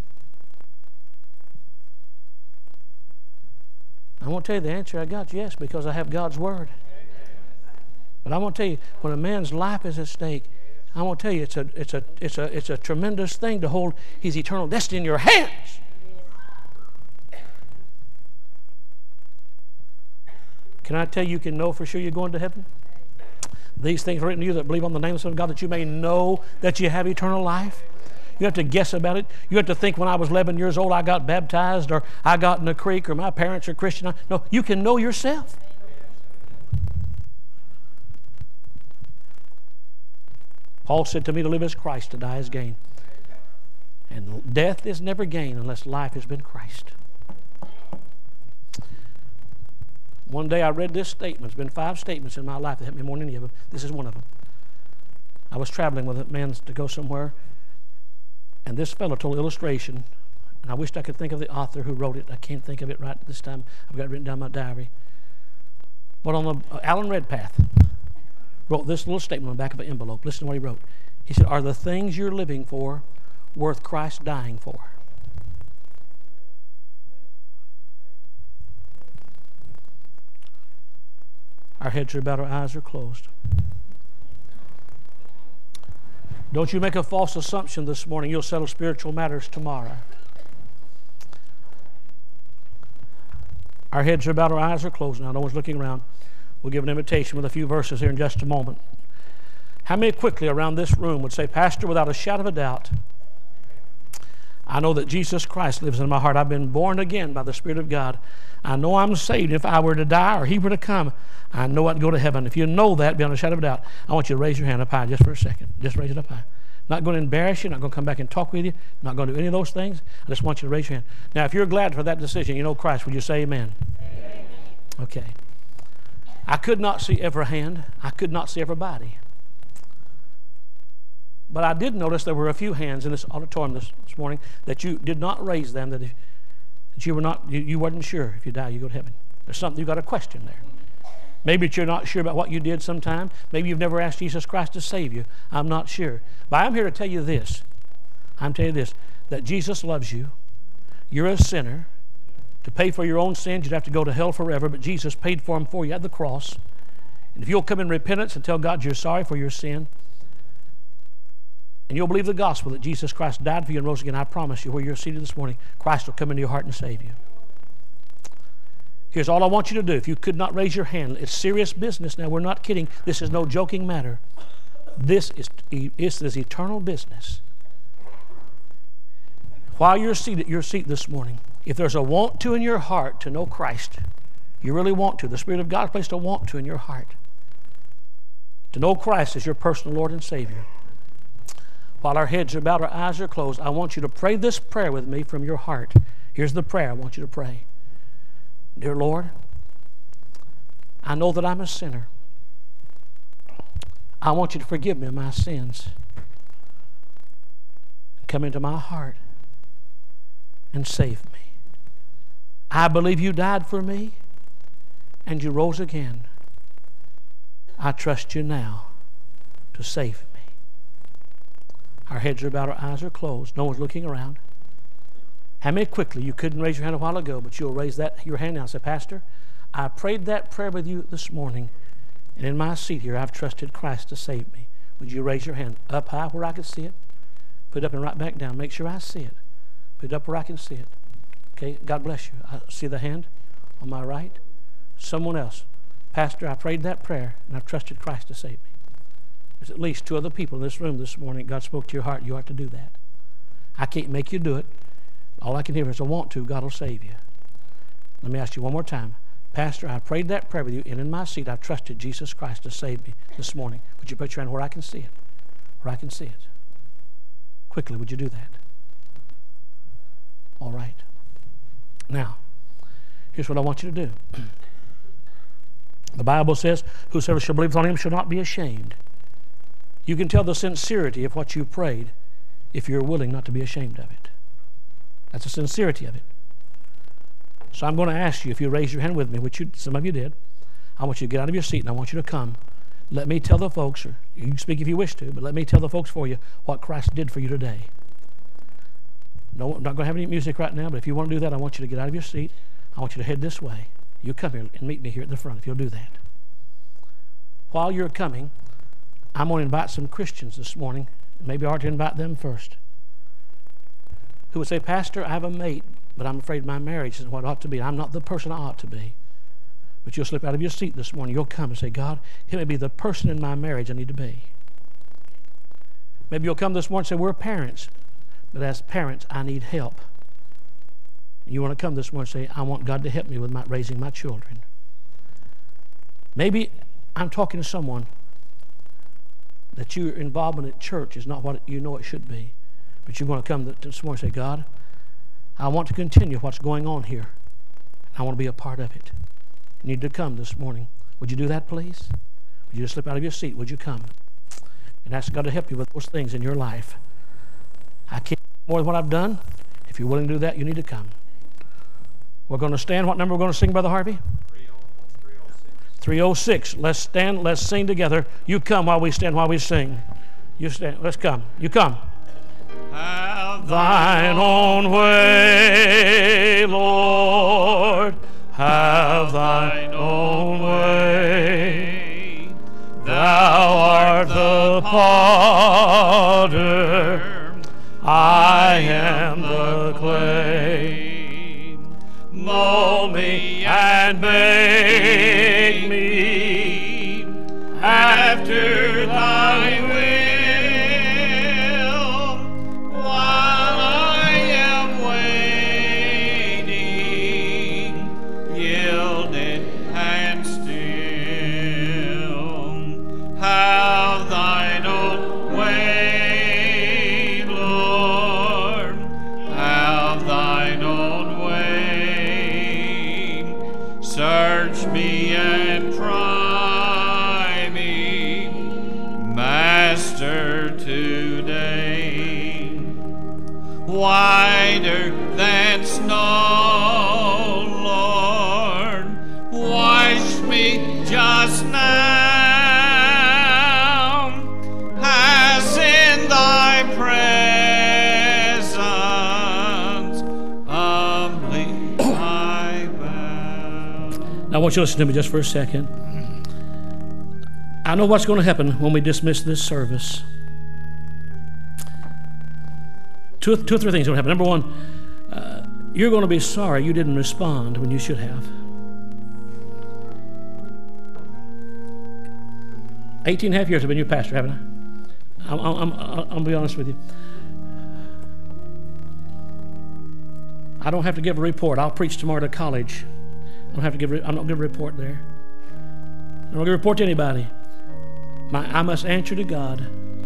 Speaker 8: I want to tell you the answer I got, yes, because I have God's word. But I want to tell you, when a man's life is at stake, I want to tell you, it's a tremendous thing to hold his eternal destiny in your hands. Can I tell you, you can know for sure you're going to heaven? These things are written to you that believe on the name of the Son of God, that you may know that you have eternal life. You have to guess about it. You have to think, when I was 11 years old, I got baptized, or I got in a creek, or my parents are Christian. No, you can know yourself. Paul said to me, to live as Christ, to die as gain. And death is never gain unless life has been Christ. One day I read this statement. There's been 5 statements in my life that helped me more than any of them. This is one of them. I was traveling with a man to go somewhere, and this fellow told an illustration, and I wished I could think of the author who wrote it. I can't think of it right this time. I've got it written down in my diary. But on the Alan Redpath wrote this little statement on the back of an envelope. Listen to what he wrote. He said, "Are the things you're living for worth Christ dying for?" Our heads are bowed, our eyes are closed. Don't you make a false assumption this morning you'll settle spiritual matters tomorrow. Our heads are bowed, our eyes are closed now. No one's looking around. We'll give an invitation with a few verses here in just a moment. How many quickly around this room would say, "Pastor, without a shadow of a doubt, I know that Jesus Christ lives in my heart. I've been born again by the Spirit of God. I know I'm saved. If I were to die or He were to come, I know I'd go to heaven." If you know that beyond a shadow of a doubt, I want you to raise your hand up high just for a second. Just raise it up high. Not going to embarrass you, not going to come back and talk with you, not going to do any of those things. I just want you to raise your hand. Now, if you're glad for that decision, you know Christ, would you say amen? Amen. Okay. I could not see every hand. I could not see everybody. But I did notice there were a few hands in this auditorium this morning that you did not raise them, that you were not, you wasn't sure if you die, you go to heaven. There's something you got a question there. Maybe you're not sure about what you did sometime. Maybe you've never asked Jesus Christ to save you. I'm not sure. But I'm here to tell you this. I'm telling you this, that Jesus loves you. You're a sinner. To pay for your own sins, you'd have to go to hell forever, but Jesus paid for them for you at the cross. And if you'll come in repentance and tell God you're sorry for your sin, and you'll believe the gospel that Jesus Christ died for you and rose again, I promise you, where you're seated this morning, Christ will come into your heart and save you. Here's all I want you to do. If you could not raise your hand, it's serious business now. We're not kidding. This is no joking matter. This is eternal business. While you're seated at your seat this morning, if there's a want to in your heart to know Christ, you really want to. The Spirit of God has placed a want to in your heart to know Christ as your personal Lord and Savior. While our heads are bowed, our eyes are closed, I want you to pray this prayer with me from your heart. Here's the prayer I want you to pray. Dear Lord, I know that I'm a sinner. I want you to forgive me of my sins. Come into my heart and save me. I believe you died for me and you rose again. I trust you now to save me. Our heads are bowed, our eyes are closed. No one's looking around. How many quickly, you couldn't raise your hand a while ago, but you'll raise your hand now and say, "Pastor, I prayed that prayer with you this morning, and in my seat here, I've trusted Christ to save me." Would you raise your hand up high where I can see it? Put it up and right back down. Make sure I see it. Put it up where I can see it. Okay, God bless you. I see the hand on my right. Someone else. "Pastor, I prayed that prayer, and I've trusted Christ to save me." There's at least 2 other people in this room this morning. God spoke to your heart. You ought to do that. I can't make you do it. All I can hear is, "I want to." God will save you. Let me ask you one more time. "Pastor, I prayed that prayer with you, and in my seat I've trusted Jesus Christ to save me this morning." Would you put your hand where I can see it? Where I can see it. Quickly, would you do that? All right. Now, here's what I want you to do. The Bible says, "Whosoever shall believe on him shall not be ashamed." You can tell the sincerity of what you prayed if you're willing not to be ashamed of it. That's the sincerity of it. So I'm going to ask you, if you raise your hand with me, which some of you did, I want you to get out of your seat and I want you to come. Let me tell the folks, or you can speak if you wish to, but let me tell the folks for you what Christ did for you today. No, I'm not going to have any music right now, but if you want to do that, I want you to get out of your seat. I want you to head this way. You come here and meet me here at the front if you'll do that. While you're coming, I'm going to invite some Christians this morning. Maybe I ought to invite them first. Who would say, "Pastor, I have a mate, but I'm afraid my marriage isn't what it ought to be. I'm not the person I ought to be." But you'll slip out of your seat this morning. You'll come and say, "God, help me be the person in my marriage I need to be." Maybe you'll come this morning and say, "We're parents, but as parents, I need help." You want to come this morning and say, "I want God to help me with raising my children." Maybe I'm talking to someone that your involvement at church is not what you know it should be. But you're going to come this morning and say, "God, I want to continue what's going on here. I want to be a part of it." You need to come this morning. Would you do that, please? Would you just slip out of your seat? Would you come? And ask God to help you with those things in your life. I can't do more than what I've done. If you're willing to do that, you need to come. We're going to stand. What number we're going to sing, Brother Harvey? 306. Let's stand. Let's sing together. You come while we stand, while we sing. You stand. Let's come. You come.
Speaker 1: Have
Speaker 8: Thine own way, Lord. Have thine own way. Thou art the potter. I am the clay. Mold me and make me after thy will. While I am waiting, yielded and still, have thine own way, Lord, have thine own way. Search me and try me, Master, today. Whiter than snow, Lord, wash me just now, as in thy presence humbly I bow. Now, I want you to listen to me just for a second. I know what's going to happen when we dismiss this service. Two or three things are going to happen. Number one, you're going to be sorry you didn't respond when you should have. 18.5 years I've been your pastor, haven't I? I'll be honest with you. I don't have to give a report. I'll preach tomorrow to college. I don't have to give. I don't give a report there. I don't give a report to anybody. I must answer to God.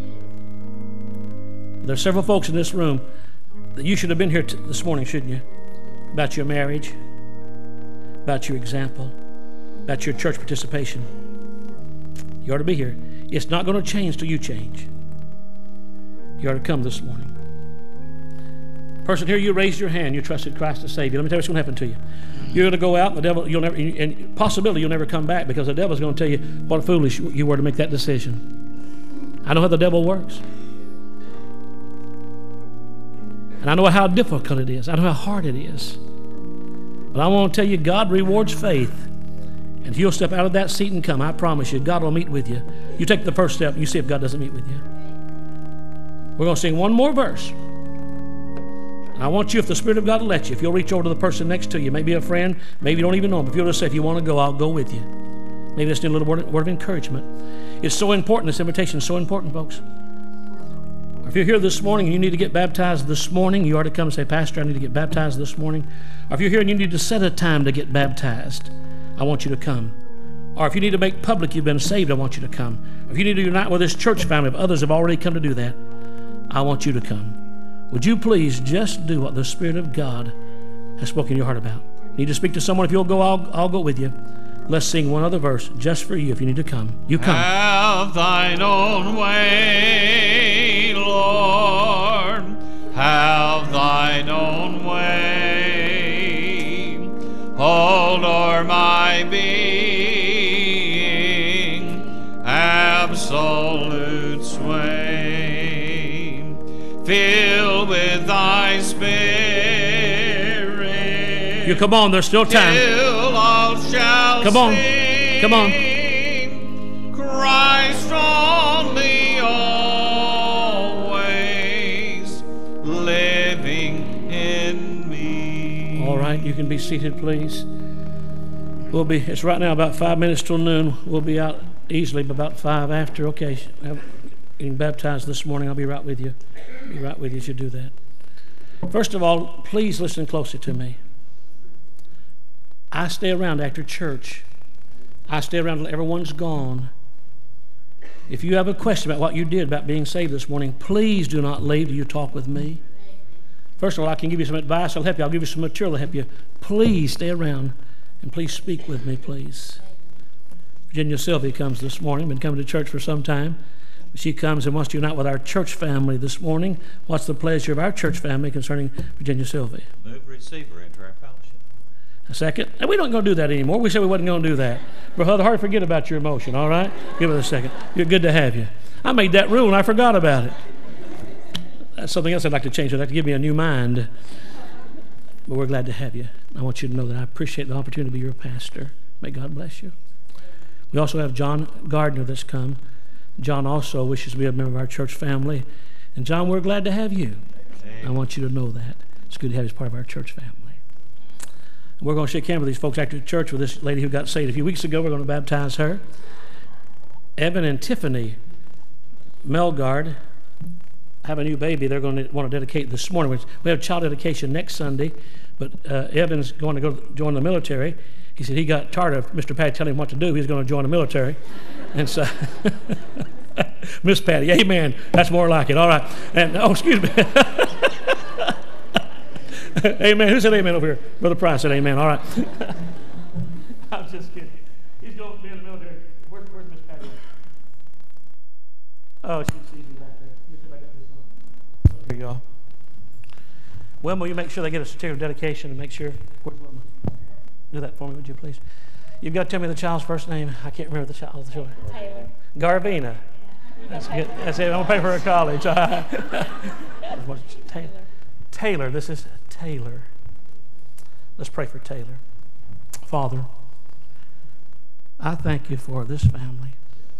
Speaker 8: There's several folks in this room that you should have been here this morning, shouldn't you? About your marriage, about your example, about your church participation. You ought to be here. It's not going to change till you change. You ought to come this morning. Person here, you raised your hand. You trusted Christ to save you. Let me tell you what's going to happen to you. You're going to go out, and the devil, you'll never, and possibility you'll never come back, because the devil's going to tell you what foolish you were to make that decision. I know how the devil works. And I know how difficult it is. I know how hard it is. But I want to tell you, God rewards faith. And if you'll step out of that seat and come, I promise you, God will meet with you. You take the first step, and you see if God doesn't meet with you. We're going to sing one more verse. I want you, if the Spirit of God will let you, if you'll reach over to the person next to you, maybe a friend, maybe you don't even know him, if you'll just say, if you want to go, I'll go with you. Maybe just need a little word of encouragement. It's so important. This invitation is so important, folks. If you're here this morning and you need to get baptized this morning, you ought to come and say, Pastor, I need to get baptized this morning. Or if you're here and you need to set a time to get baptized, I want you to come. Or if you need to make public you've been saved, I want you to come. Or if you need to unite with this church family, if others have already come to do that, I want you to come. Would you please just do what the Spirit of God has spoken in your heart about? Need to speak to someone? If you'll go, I'll go with you. Let's sing one other verse just for you if you need to come. You come.
Speaker 1: Have thine own way, Lord. Have thine own way. Hold o'er my being absolute sway. Fill with thy Spirit.
Speaker 8: You come on, there's still time.
Speaker 1: Till all shall
Speaker 8: Come on.
Speaker 1: sing.
Speaker 8: Come on.
Speaker 1: Christ only always living in me.
Speaker 8: All right, you can be seated, please. It's right now about 5 minutes till noon. We'll be out easily by about 5 after. Okay, getting baptized this morning. I'll be right with you. Be right with you as you do that. First of all, please listen closely to me. I stay around after church. I stay around until everyone's gone. If you have a question about what you did about being saved this morning, please do not leave till you talk with me. First of all, I can give you some advice. I'll help you. I'll give you some material to help you. Please stay around and please speak with me, please. Virginia Sylvia comes this morning. Been coming to church for some time. She comes and wants to unite with our church family this morning. What's the pleasure of our church family concerning Virginia Sylvie?
Speaker 9: Move receiver into our fellowship.
Speaker 8: A second. And we don't going to do that anymore. We said we wasn't going to do that. Brother, hard forget about your emotion, all right? Give it a second. You're good to have you. I made that rule and I forgot about it. That's something else I'd like to change. I'd like to give me a new mind. But we're glad to have you. I want you to know that I appreciate the opportunity to be your pastor. May God bless you. We also have John Gardner that's come. John also wishes to be a member of our church family. And John, we're glad to have you. I want you to know that. It's good to have you as part of our church family. And we're going to shake hands with these folks after church with this lady who got saved a few weeks ago. We're going to baptize her. Evan and Tiffany Melgard have a new baby they're going to want to dedicate this morning. We have child dedication next Sunday, but Evan's going to go join the military. He said he got tired of Mr. Patty telling him what to do. He's going to join the military. And so, Miss Patty, amen. That's more like it. All right. And, oh, excuse me. Amen. Who said amen over here? Brother Price said amen. All right. I'm just kidding. He's going to be in the military. Where's Miss Patty? Oh, she's me back there. Let me see if I got this on. Here you go. Wilma, will you make sure they get a certificate of dedication and make sure? Where's Wilma? Do that for me, would you please? You've got to tell me the child's first name. I can't remember the child's children.
Speaker 10: Taylor.
Speaker 8: Garvina. That's good. That's it. I'm going to pay for her college. Taylor. Taylor. This is Taylor. Let's pray for Taylor. Father, I thank you for this family.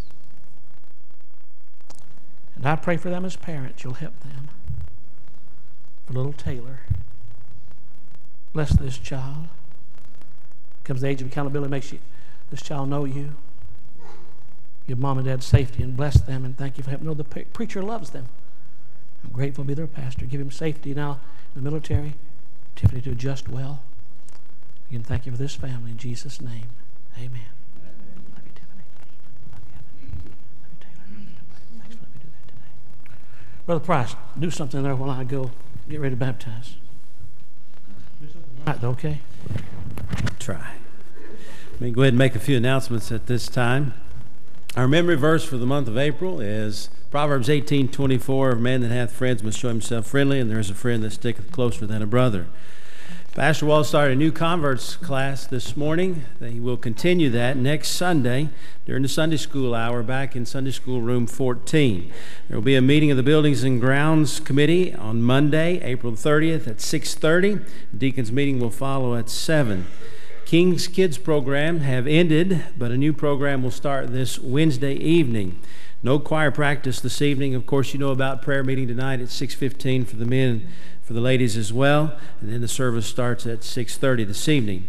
Speaker 8: And I pray for them as parents. You'll help them. For little Taylor. Bless this child. Comes the age of accountability, makes this child know you. Give mom and dad safety and bless them, and thank you for helping know the preacher loves them. I'm grateful to be their pastor. Give him safety now in the military. Tiffany to adjust well. Again, thank you for this family in Jesus' name. Amen. Love you, Tiffany. Love you, Evan. Love you, Taylor. Thanks for letting me do that today. Brother Price, do something there while I go get ready to baptize. Do something right, okay?
Speaker 2: Try. Let me go ahead and make a few announcements at this time. Our memory verse for the month of April is Proverbs 18:24. A man that hath friends must show himself friendly, and there is a friend that sticketh closer than a brother. Pastor Wall started a new converts class this morning. He will continue that next Sunday during the Sunday school hour back in Sunday school room 14. There will be a meeting of the Buildings and Grounds Committee on Monday, April 30th at 6:30. The deacons meeting will follow at 7. King's Kids program have ended, but a new program will start this Wednesday evening. No choir practice this evening. Of course, you know about prayer meeting tonight at 6:15 for the men and for the ladies as well. And then the service starts at 6:30 this evening.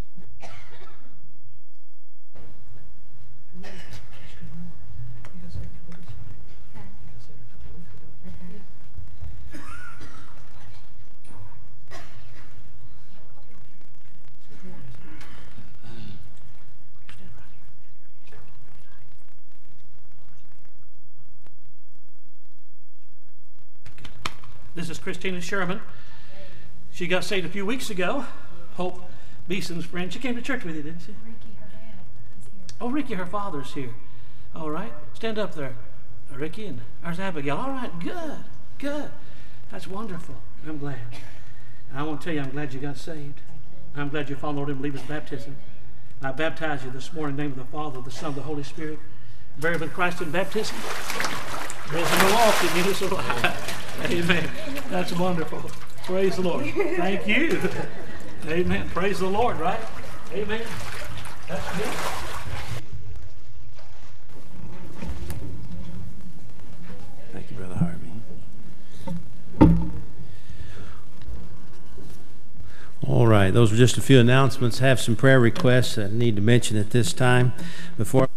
Speaker 8: This is Christina Sherman. She got saved a few weeks ago. Hope Beeson's friend. She came to church with you, didn't she?
Speaker 10: Ricky, her dad, is here.
Speaker 8: Oh, Ricky, her father's here. All right. Stand up there. Ricky, and there's Abigail. All right. Good. Good. That's wonderful. I'm glad. And I want to tell you, I'm glad you got saved. I'm glad you followed Lord and believed his baptism. And I baptize you this morning in the name of the Father, the Son, the Holy Spirit. Buried with Christ in baptism. Risen to walk in newness of life. Amen. That's wonderful. Praise the Lord. Thank you. Amen. Praise the Lord, right? Amen. That's good.
Speaker 2: Thank you, Brother Harvey. All right, those were just a few announcements. Have some prayer requests that I need to mention at this time. Before